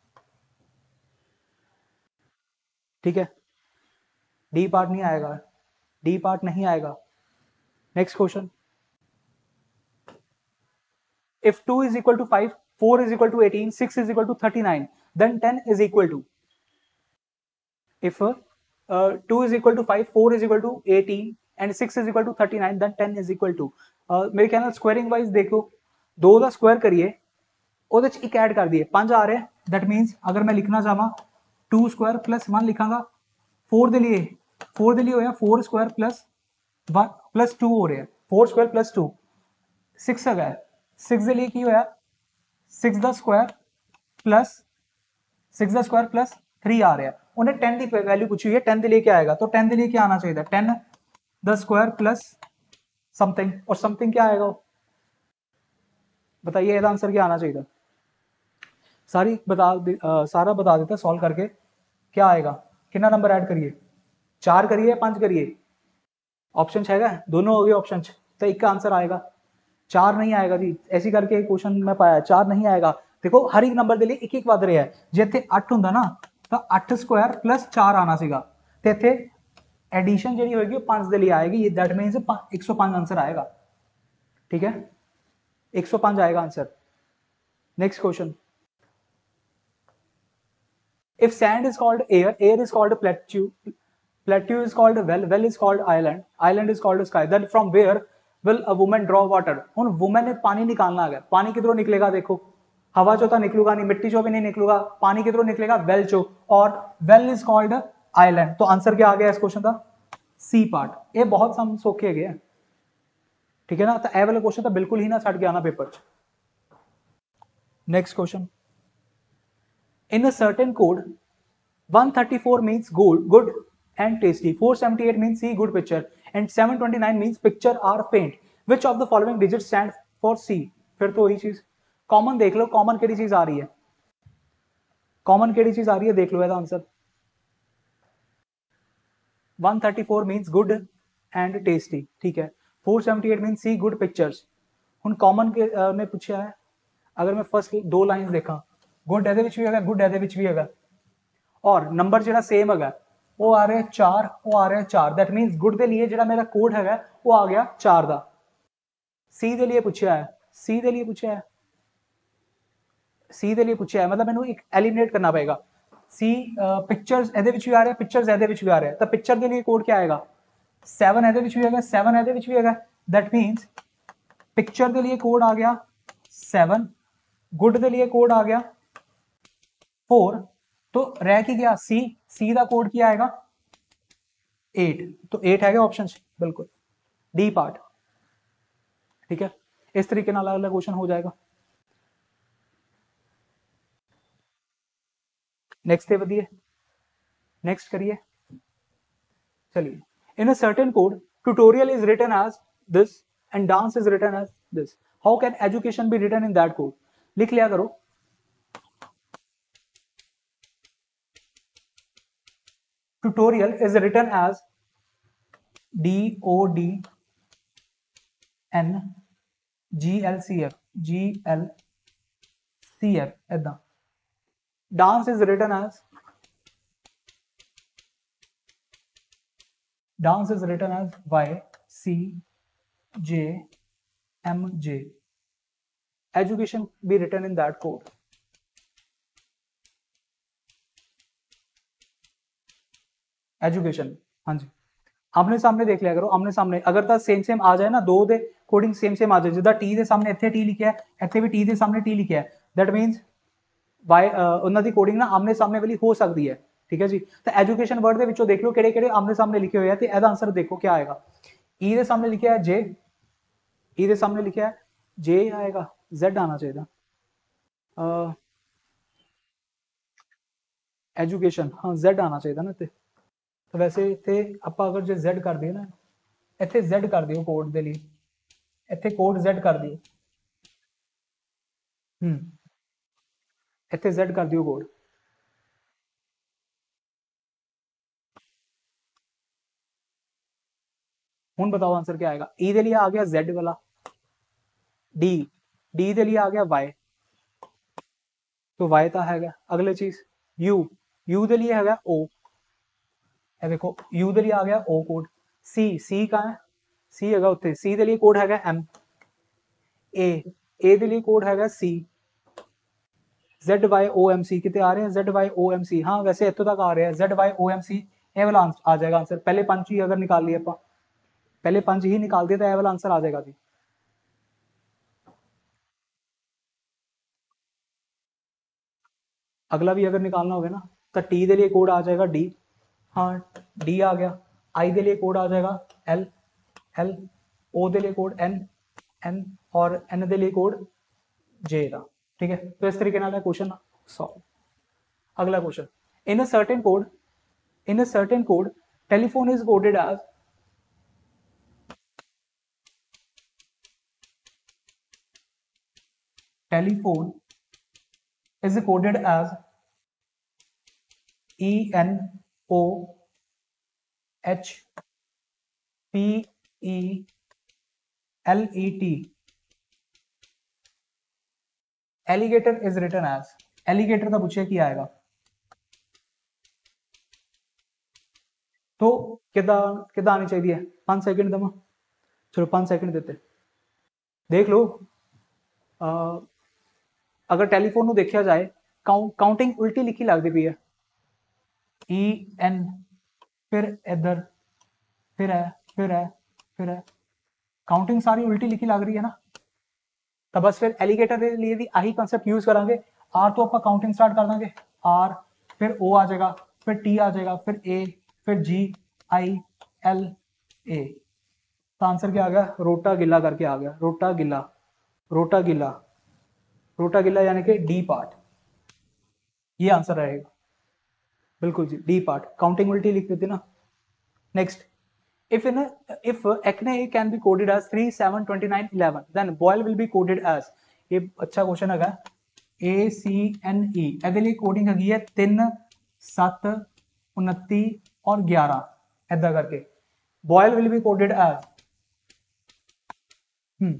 ठीक है। डी पार्ट नहीं आएगा, डी पार्ट नहीं आएगा। Next question, if two is equal to five, four is equal to eighteen, six is equal to thirty-nine, then ten is equal to, if uh, two is equal to five, four is equal to eighteen and six is equal to thirty-nine, then ten is equal to, uh, मेरे ख्याल squaring wise देखो, दो का square करिए ਉਹਦੇ ਚ ਇੱਕ add ਕਰ ਦਈਏ ਪੰਜ आ रहे हैं, दैट मीन्स अगर मैं लिखना चाहवा टू स्क्वायर प्लस वन लिखांगा, फोर ਦੇ लिए फोर ਦੇ लिए होया four square plus one plus two हो रहा है, four square plus two six है, सिक्स के लिए की होया सिक्स द स्क्वायर प्लस सिक्स द स्क्वायर प्लस थ्री आ रहा है, उन्हें टेन की वैल्यू पूछी हुई है, टेन के लिए क्या आएगा, तो टेन के लिए क्या आना चाहिए, ten the square plus something, और समथिंग क्या आएगा बताइए, इसका आंसर क्या आना चाहिए, सारी बता आ, सारा बता देता सॉल्व करके, क्या आएगा, कितना नंबर ऐड करिए, चार करिए पांच करिए, ऑप्शन है दोनों हो गए ऑप्शन, तो एक का आंसर आएगा चार नहीं आएगा जी, ऐसी करके क्वेश्चन में पाया चार नहीं आएगा। देखो हर एक नंबर के लिए एक एक वध रहा है, जे इत्थे अठ हुंदा ना तो अठ स्क्वायर प्लस चार आना सीगा, ते इत्थे एडिशन जिहड़ी होएगी पांच के लिए आएगी, दैट मीन्स एक सौ पांच आंसर आएगा, ठीक है एक सौ पांच आएगा answer. Next question, if sand is called air, air is called plateau, plateau is called well, well is called island, island is called sky, then from where will a woman draw water, हुन woman ने पानी निकालना है, पानी किधरों निकलेगा, देखो हवा चो तो निकलूगा नहीं, मिट्टी चो भी नहीं निकलूगा, पानी किधरों निकलेगा, वेल चो, और वेल इज कॉल्ड आइलैंड, तो आंसर क्या आ गया इस क्वेश्चन का, सी पार्ट। ये बहुत सम सौखे गए, ठीक है ना, तो ए वाला क्वेश्चन तो बिल्कुल ही ना छड़ के आना पेपर च। Next question, in a certain code one thirty-four means good good and tasty, four seventy-eight means see good picture, and seven twenty-nine means picture or paint, which of the following digits stand for C। फिर तो वही चीज common देख लो, common केड़ी चीज आ रही है, common केड़ी चीज आ रही है देख लो, इसका answer one thirty-four means good and tasty, ठीक है, four seventy-eight means see good pictures। हुन कॉमन के ने पूछा है, अगर मैं फर्स्ट दो लाइंस देखा, गुड ਇਹਦੇ ਵਿੱਚ ਵੀ ਹੈਗਾ, ਗੁੱਡ ਇਹਦੇ ਵਿੱਚ ਵੀ ਹੈਗਾ, और नंबर ਜਿਹੜਾ सेम ਹੈਗਾ वो आ रहा है चार, वो आ रहा है चार, दैट मीन्स गुड के लिए ਜਿਹੜਾ मेरा कोड हैगा वो आ गया चार ਦਾ। सी के लिए पूछा है, सी के लिए पूछा है, सी के लिए पूछा है, मतलब मैंने एक एलिमिनेट करना पड़ेगा, सी पिक्चर्स ਇਹਦੇ ਵਿੱਚ भी आ रहा है, पिक्चर्स ਇਹਦੇ ਵਿੱਚ भी आ रहा है, तो पिक्चर के लिए कोड क्या आएगा, सेवन ਇਹਦੇ ਵਿੱਚ भी हैगा, सेवन ਇਹਦੇ ਵਿੱਚ भी हैगा, दैट मीन्स पिक्चर के लिए कोड आ गया सेवन, गुड के लिए कोड आ गया फोर, तो रह की गया सी, सी का कोड क्या आएगा एट, तो एट है ऑप्शन बिल्कुल डी पार्ट, ठीक है। इस तरीके ना अलग अलग क्वेश्चन हो जाएगा। नेक्स्ट है बढ़िए, नेक्स्ट करिए, चलिए, in a certain code tutorial is written as this and dance is written as this, how can education be written in that code, लिख लिया करो, tutorial is written as D O D N G L C F, G L C F ऐदा, dance is written as, dance is written as Y C J M J, education be written in that code, education, हाँ जी आमने सामने देख लिया करो, आमने सामने अगर तो सेम सेम आ जाए ना, दो दे कोडिंग सेम सेम आ जाए, जिदा टी के सामने इत्थे टी लिखा है, इत्थे भी टी के सामने टी लिखा है, दैट मीन्स ਵਾਈ ਉਹਨਾਂ ਦੀ ਕੋਡਿੰਗ ਨਾ ਆਮਨੇ ਸਾਹਮਣੇ ਵਾਲੀ ਹੋ ਸਕਦੀ ਹੈ, ਠੀਕ ਹੈ ਜੀ। ਤਾਂ ਐਜੂਕੇਸ਼ਨ ਵਰਡ ਦੇ ਵਿੱਚੋਂ ਦੇਖ ਲਓ ਕਿਹੜੇ ਕਿਹੜੇ ਆਮਨੇ ਸਾਹਮਣੇ ਲਿਖੇ ਹੋਏ ਆ, ਤੇ ਇਹਦਾ ਆਂਸਰ ਦੇਖੋ ਕੀ ਆਏਗਾ। ਈ ਦੇ ਸਾਹਮਣੇ ਲਿਖਿਆ ਹੈ ਜੇ, ਈ ਦੇ ਸਾਹਮਣੇ ਲਿਖਿਆ ਹੈ ਜੇ ਆਏਗਾ, ਜ਼ੈਡ ਆना ਚਾਹੀਦਾ। ਐਜੂਕੇਸ਼ਨ, ਹਾਂ ਜ਼ੈਡ ਆना ਚਾਹੀਦਾ ਨਾ ਇੱਥੇ। ਤਾਂ ਵੈਸੇ ਇੱਥੇ ਆਪਾਂ ਅਗਰ ਜੇ ਜ਼ੈਡ ਕਰ ਦਈਏ ਨਾ, ਇੱਥੇ ਜ਼ੈਡ ਕਰ ਦਿਓ ਕੋਡ ਦੇ ਲਈ, ਇੱਥੇ ਕੋਡ ਜ਼ੈਡ ਕਰ ਦਿਓ, ਹੂੰ ਇੱਥੇ ਜ਼ੈਡ ਕਰ ਦਿਓ ਕੋਡ। ਹੁਣ बताओ आंसर क्या आएगा। ई दे लिए आ गया Z वाला, डी डी दे लिए आ गया Y, तो Y ਤਾਂ ਹੈਗਾ। अगले चीज U, U ਦੇ लिए ਹੈਗਾ O, ਇਹ देखो U ਦੇ लिए आ गया O कोड। C, C कहाँ है, C ਹੈਗਾ ਉੱਥੇ, C ਦੇ लिए ਕੋਡ ਹੈਗਾ M। A, A ਦੇ लिए ਕੋਡ ਹੈਗਾ C। Z Y O M C कितने आ रहे हैं, Z Y O M C, हाँ वैसे इतों तक आ रहे हैं Z Y O M C, ये वाला आ जाएगा आंसर। पहले पंच ही अगर निकाल लिए आप, पहले पंच ही निकाल दिया तो ये वाला आंसर आ जाएगा जी। अगला भी अगर निकालना होगा ना, तो टी के लिए कोड आ जाएगा डी, हाँ डी आ गया। आई के लिए कोड आ जाएगा एल, एल ओ के लिए कोड एन, एन और एन के लिए कोड जे का, ठीक है। तो इस तरीके नाल क्वेश्चन सॉल्व। अगला question, in a certain code, in a certain code telephone is coded as, telephone is coded as E N O H P E L E T, alligator is written as, alligator का पूछे की आएगा, तो कितना कितना आनी चाहिए, पाँच सेकंड दमा, चलो पाँच सेकंड देते देख लो। आ, अगर टेलीफोन ਨੂੰ देखा जाए, काउंटिंग उल्टी लिखी लगती पई है, ई एन फिर इधर फिर है फिर है फिर है, काउंटिंग सारी उल्टी लिखी लग रही है ना। तो बस फिर एलीगेटर के लिए भी आही कंसेप्ट यूज करांगे। आर तो आप काउंटिंग स्टार्ट कर देंगे, आर फिर ओ आ जाएगा, फिर टी आ जाएगा, फिर ए, फिर जी आई एल ए। तो आंसर क्या आ गया, रोटा गिला करके आ गया, रोटा गिला, रोटा गिला, रोटा गिला यानी कि डी पार्ट, ये आंसर रहेगा बिल्कुल जी, डी पार्ट। काउंटिंग उल्टी लिख देते ना। Next, if in a, if acne can be coded as three seven twenty-nine eleven, then boil will be coded as, ये अच्छा क्वेश्चन है, A C N E ਇਹਦੇ ਲਈ ਕੋਡਿੰਗ ਹੈਗੀ ਹੈ तीन सात उनतीस और ग्यारह, ऐदा करके boil will be coded as, हम्म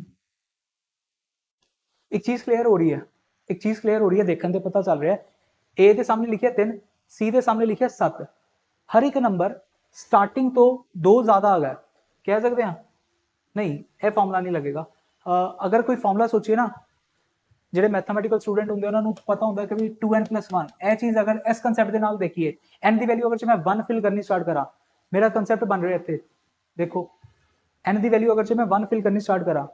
एक चीज क्लियर हो रही है, एक चीज क्लियर हो रही है, देखने से पता चल रहा है। ए के सामने लिखिए तीन, सी के सामने लिखिए सत्त, हर एक नंबर स्टार्टिंग तो दो ज्यादा आ गया, कह सकते हैं नहीं, यह फॉर्मूला नहीं लगेगा। अगर कोई फॉर्मूला सोचिए ना, ਜਿਹੜੇ मैथमेटिकल स्टूडेंट होंगे उन्होंने पता होंगे कि टू एन प्लस वन, यह चीज़ अगर इस कंसैप्ट के नाल देखिए, एन की वैल्यू अगर मैं वन फिल करनी स्टार्ट करा, मेरा कंसैप्ट बन रहा है इतने देखो, एन की वैल्यू अगर मैं वन फिल करनी स्टार्ट करा,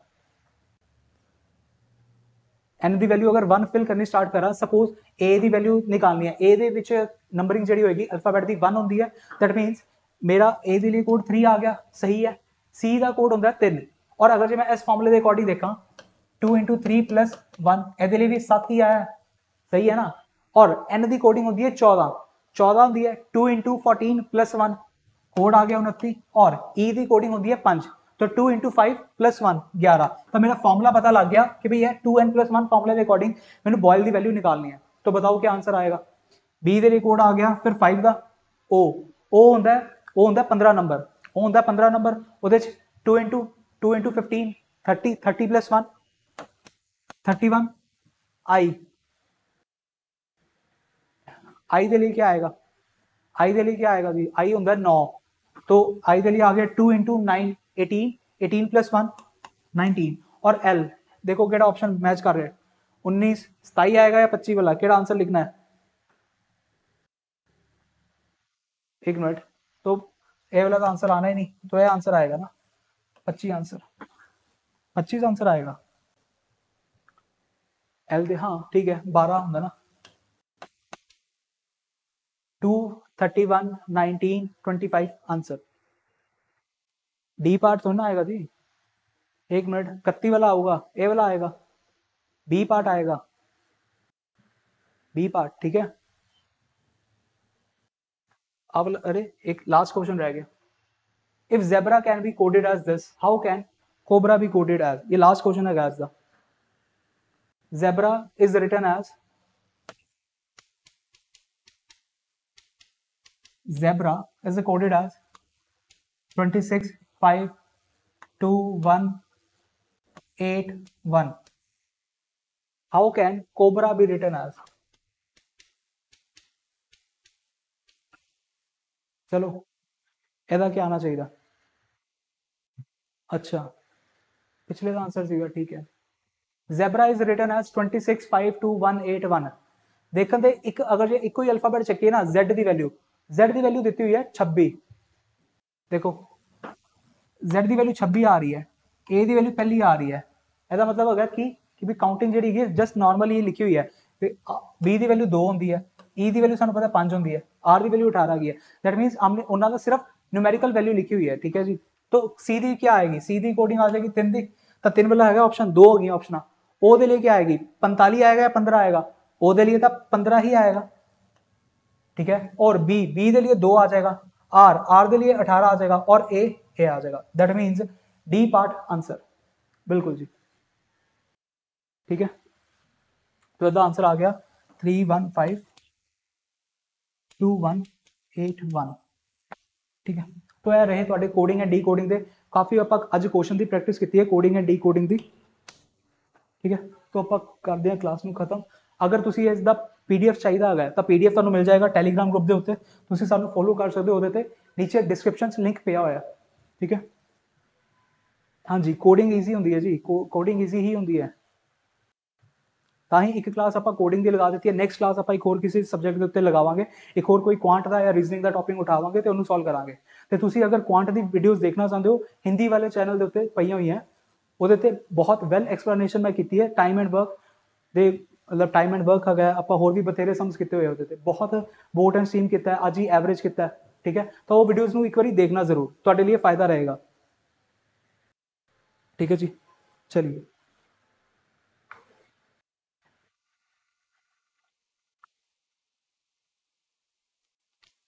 एन की वैल्यू अगर वन फिल करनी स्टार्ट करा, सपोज ए की वैल्यू निकालनी है, ए दे विच नंबरिंग जी होगी अल्फाबैट की वन होंगी है, दैट मीनस मेरा ए के लिए कोड थ्री आ गया, सही है। सी का कोड होंगे तीन, और अगर जो मैं इस फॉर्मूले के अकॉर्डिंग देखा, two into three plus one, A भी सत्त ही आया, सही है ना। और एन की कोडिंग होती है चौदह, चौदह होती है two into fourteen plus one, code आ गया उनती, और ई की कोडिंग होती है पांच, तो two into five plus one ग्यारह। तो मेरा फॉर्मूला पता लग गया कि भैया टू एन प्लस वन फॉर्मूले के अकॉर्डिंग मैंने बॉयल की वैल्यू निकालनी है। तो बताओ क्या आंसर आएगा। बी के लिए कोड आ गया, फिर फाइव का ओ, ओ होंगे वो होंगे पंद्रह नंबर, वो होंगे पंद्रह नंबर, वो two into two into fifteen thirty, thirty plus one thirty one, I I के लिए क्या आएगा, आई के लिए क्या आएगा जी, आई होंगे नौ, तो आई के लिए आ गया two into nine eighteen, eighteen plus one nineteen, और एल देखो केड़ा ऑप्शन मैच कर रहे हैं, उन्नीस सताई आएगा या पच्ची वाला, केड़ा आंसर लिखना है, एक मिनट, तो ए वाला का आंसर आना ही नहीं, तो यह आंसर आएगा ना पच्चीस, आंसर पच्चीस आंसर आएगा एल दे, हाँ ठीक है बारह होंगे ना, two, thirty one, nineteen, twenty five answer. D part थोड़ा ना आएगा जी, एक मिनट, इकतीस वाला होगा, ए वाला आएगा, बी पार्ट आएगा, बी पार्ट, ठीक है। अब अरे एक लास्ट क्वेश्चन रह गया, if zebra can be coded as this, how can cobra be coded as? ये लास्ट क्वेश्चन है गाइस दा। Zebra is written as, zebra is coded as twenty six, five, two, one, eight, one. How can cobra be written as? चलो ਇਹਦਾ क्या आना चाहिए? अच्छा पिछले का आंसर सीगा, ठीक है। zebra is written as twenty six, five, two, one, eight, one. देखन दे एक अगर ਜੇ ਇੱਕੋ ਹੀ ਅਲਫਾਬੈਟ ਚੱਕੀਏ ਨਾ, z ਦੀ ਵੈਲਿਊ, z ਦੀ ਵੈਲਿਊ ਦਿੱਤੀ ਹੋਈ ਹੈ ਛੱਬੀ, ਦੇਖੋ z ਦੀ ਵੈਲਿਊ ਛੱਬੀ ਆ ਰਹੀ ਹੈ, a ਦੀ ਵੈਲਿਊ ਪਹਿਲੀ ਆ ਰਹੀ ਹੈ, ਇਹਦਾ ਮਤਲਬ ਹੈਗਾ ਕਿ ਕਿ ਵੀ ਕਾਊਂਟਿੰਗ ਜਿਹੜੀ ਹੈ ਜਸਟ ਨਾਰਮਲੀ ਇਹ ਲਿਖੀ ਹੋਈ ਹੈ, ਤੇ b ਦੀ ਵੈਲਿਊ ਦੋ ਹੁੰਦੀ ਹੈ, e ਦੀ ਵੈਲਿਊ ਸਾਨੂੰ ਪਤਾ ਪੰਜ ਹੁੰਦੀ ਹੈ, r ਦੀ ਵੈਲਿਊ ਅਠਾਰਾਂ ਗਈ ਹੈ, दैट मींस हमने ਉਹਨਾਂ ਦਾ ਸਿਰਫ न्यूमेरिकल वैल्यू लिखी हुई है, ठीक है जी। तो सी दी क्या आएगी? सी दी कोडिंग आ जाएगी तीन दी, तो तीन वाला है ऑप्शन, दो होगी ऑप्शन। ओ दे लिए क्या आएगी? पैंतालीस आएगा या पंद्रह आएगा? ओ दे लिए तो पंद्रह ही आएगा, ठीक है। और बी, बी दे लिए दो आ जाएगा, आर, आर दे लिए अठारह आ जाएगा, और ए, ए आ जाएगा। That means D part answer, बिल्कुल जी, ठीक है। तो इसका आंसर आ गया three one five two one eight one, ठीक है। तो यह रहे ਤੁਹਾਡੇ ਕੋਡਿੰਗ ਐਂਡ ਡੀਕੋਡਿੰਗ ਦੇ, ਕਾਫੀ ਆਪਾਂ ਅੱਜ ਕੁਐਸਚਨ ਦੀ ਪ੍ਰੈਕਟਿਸ ਕੀਤੀ ਹੈ ਕੋਡਿੰਗ ਐਂਡ ਡੀਕੋਡਿੰਗ ਦੀ, ਠੀਕ ਹੈ। तो ਆਪਾਂ ਕਰਦੇ ਹਾਂ ਕਲਾਸ ਨੂੰ ਖਤਮ। ਅਗਰ ਤੁਸੀਂ ਇਸ ਦਾ ਪੀਡੀਐਫ ਚਾਹੀਦਾ ਹੈਗਾ ਤਾਂ ਪੀਡੀਐਫ ਤੁਹਾਨੂੰ ਮਿਲ ਜਾਏਗਾ ਟੈਲੀਗ੍ਰਾਮ ਗਰੁੱਪ ਦੇ ਉੱਤੇ, ਤੁਸੀਂ ਸਾਨੂੰ ਫੋਲੋ ਕਰ ਸਕਦੇ ਹੋ ਉਹਦੇ ਤੇ, ਨੀਚੇ ਡਿਸਕ੍ਰਿਪਸ਼ਨ 'ਚ ਲਿੰਕ ਪਿਆ ਹੋਇਆ, ਠੀਕ ਹੈ। ਹਾਂਜੀ ਕੋਡਿੰਗ ਈਜ਼ੀ ਹੁੰਦੀ ਹੈ ਜੀ, ਕੋਡਿੰਗ ਈਜ਼ੀ ਹੀ ਹੁੰਦੀ ਹੈ, ਤਾਂ ਹੀ ਇੱਕ ਕਲਾਸ ਆਪਾਂ ਕੋਡਿੰਗ ਦੀ ਲਗਾ ਦਿੱਤੀ ਹੈ। ਨੈਕਸਟ ਕਲਾਸ ਆਪਾਂ ਇੱਕ ਹੋਰ ਕਿਸੇ ਸਬਜੈਕਟ ਦੇ ਉੱਤੇ ਲਗਾਵਾਂਗੇ, ਇੱਕ ਹੋਰ ਕੋਈ ਕੁਆਂਟ ਦਾ ਜਾਂ ਰੀਜ਼ਨਿੰਗ ਦਾ ਟੌਪਿਕ ਉਠਾਵਾਂਗੇ ਤੇ ਉਹਨੂੰ ਸੋਲਵ ਕਰਾਂਗੇ। ਤੇ ਤੁਸੀਂ ਅਗਰ ਕੁਆਂਟ ਦੀ ਵੀਡੀਓਜ਼ ਦੇਖਣਾ ਚਾਹੁੰਦੇ ਹੋ, ਹਿੰਦੀ ਵਾਲੇ ਚੈਨਲ ਦੇ ਉੱਤੇ ਪਈਆਂ ਹੋਈਆਂ, ਉਹਦੇ ਤੇ ਬਹੁਤ ਵੈਲ ਐਕਸਪਲੇਨੇਸ਼ਨ ਮੈਂ ਕੀਤੀ ਹੈ, ਟਾਈਮ ਐਂਡ ਵਰਕ ਦੇ, ਮਤਲਬ ਟਾਈਮ ਐਂਡ ਵਰਕ ਹੈਗਾ, ਆਪਾਂ ਹੋਰ ਵੀ ਬਥੇਰੇ ਸਮਸ ਕੀਤੇ ਹੋਏ ਉਹਦੇ ਤੇ, ਬਹੁਤ ਬੋਟ ਐਂਡ ਸਟੀਮ ਕੀਤਾ ਹੈ, ਅੱਜ ਹੀ ਐਵਰੇਜ ਕੀਤਾ ਹੈ, ਠੀਕ ਹੈ। ਤਾਂ ਉਹ ਵੀਡੀਓਜ਼ ਨੂੰ ਇੱਕ ਵਾਰੀ ਦੇਖਣਾ ਜ਼ਰੂਰ, ਤੁਹਾਡੇ ਲਈ ਫਾਇਦਾ ਰਹੇਗਾ, ठीक है जी। चलिए।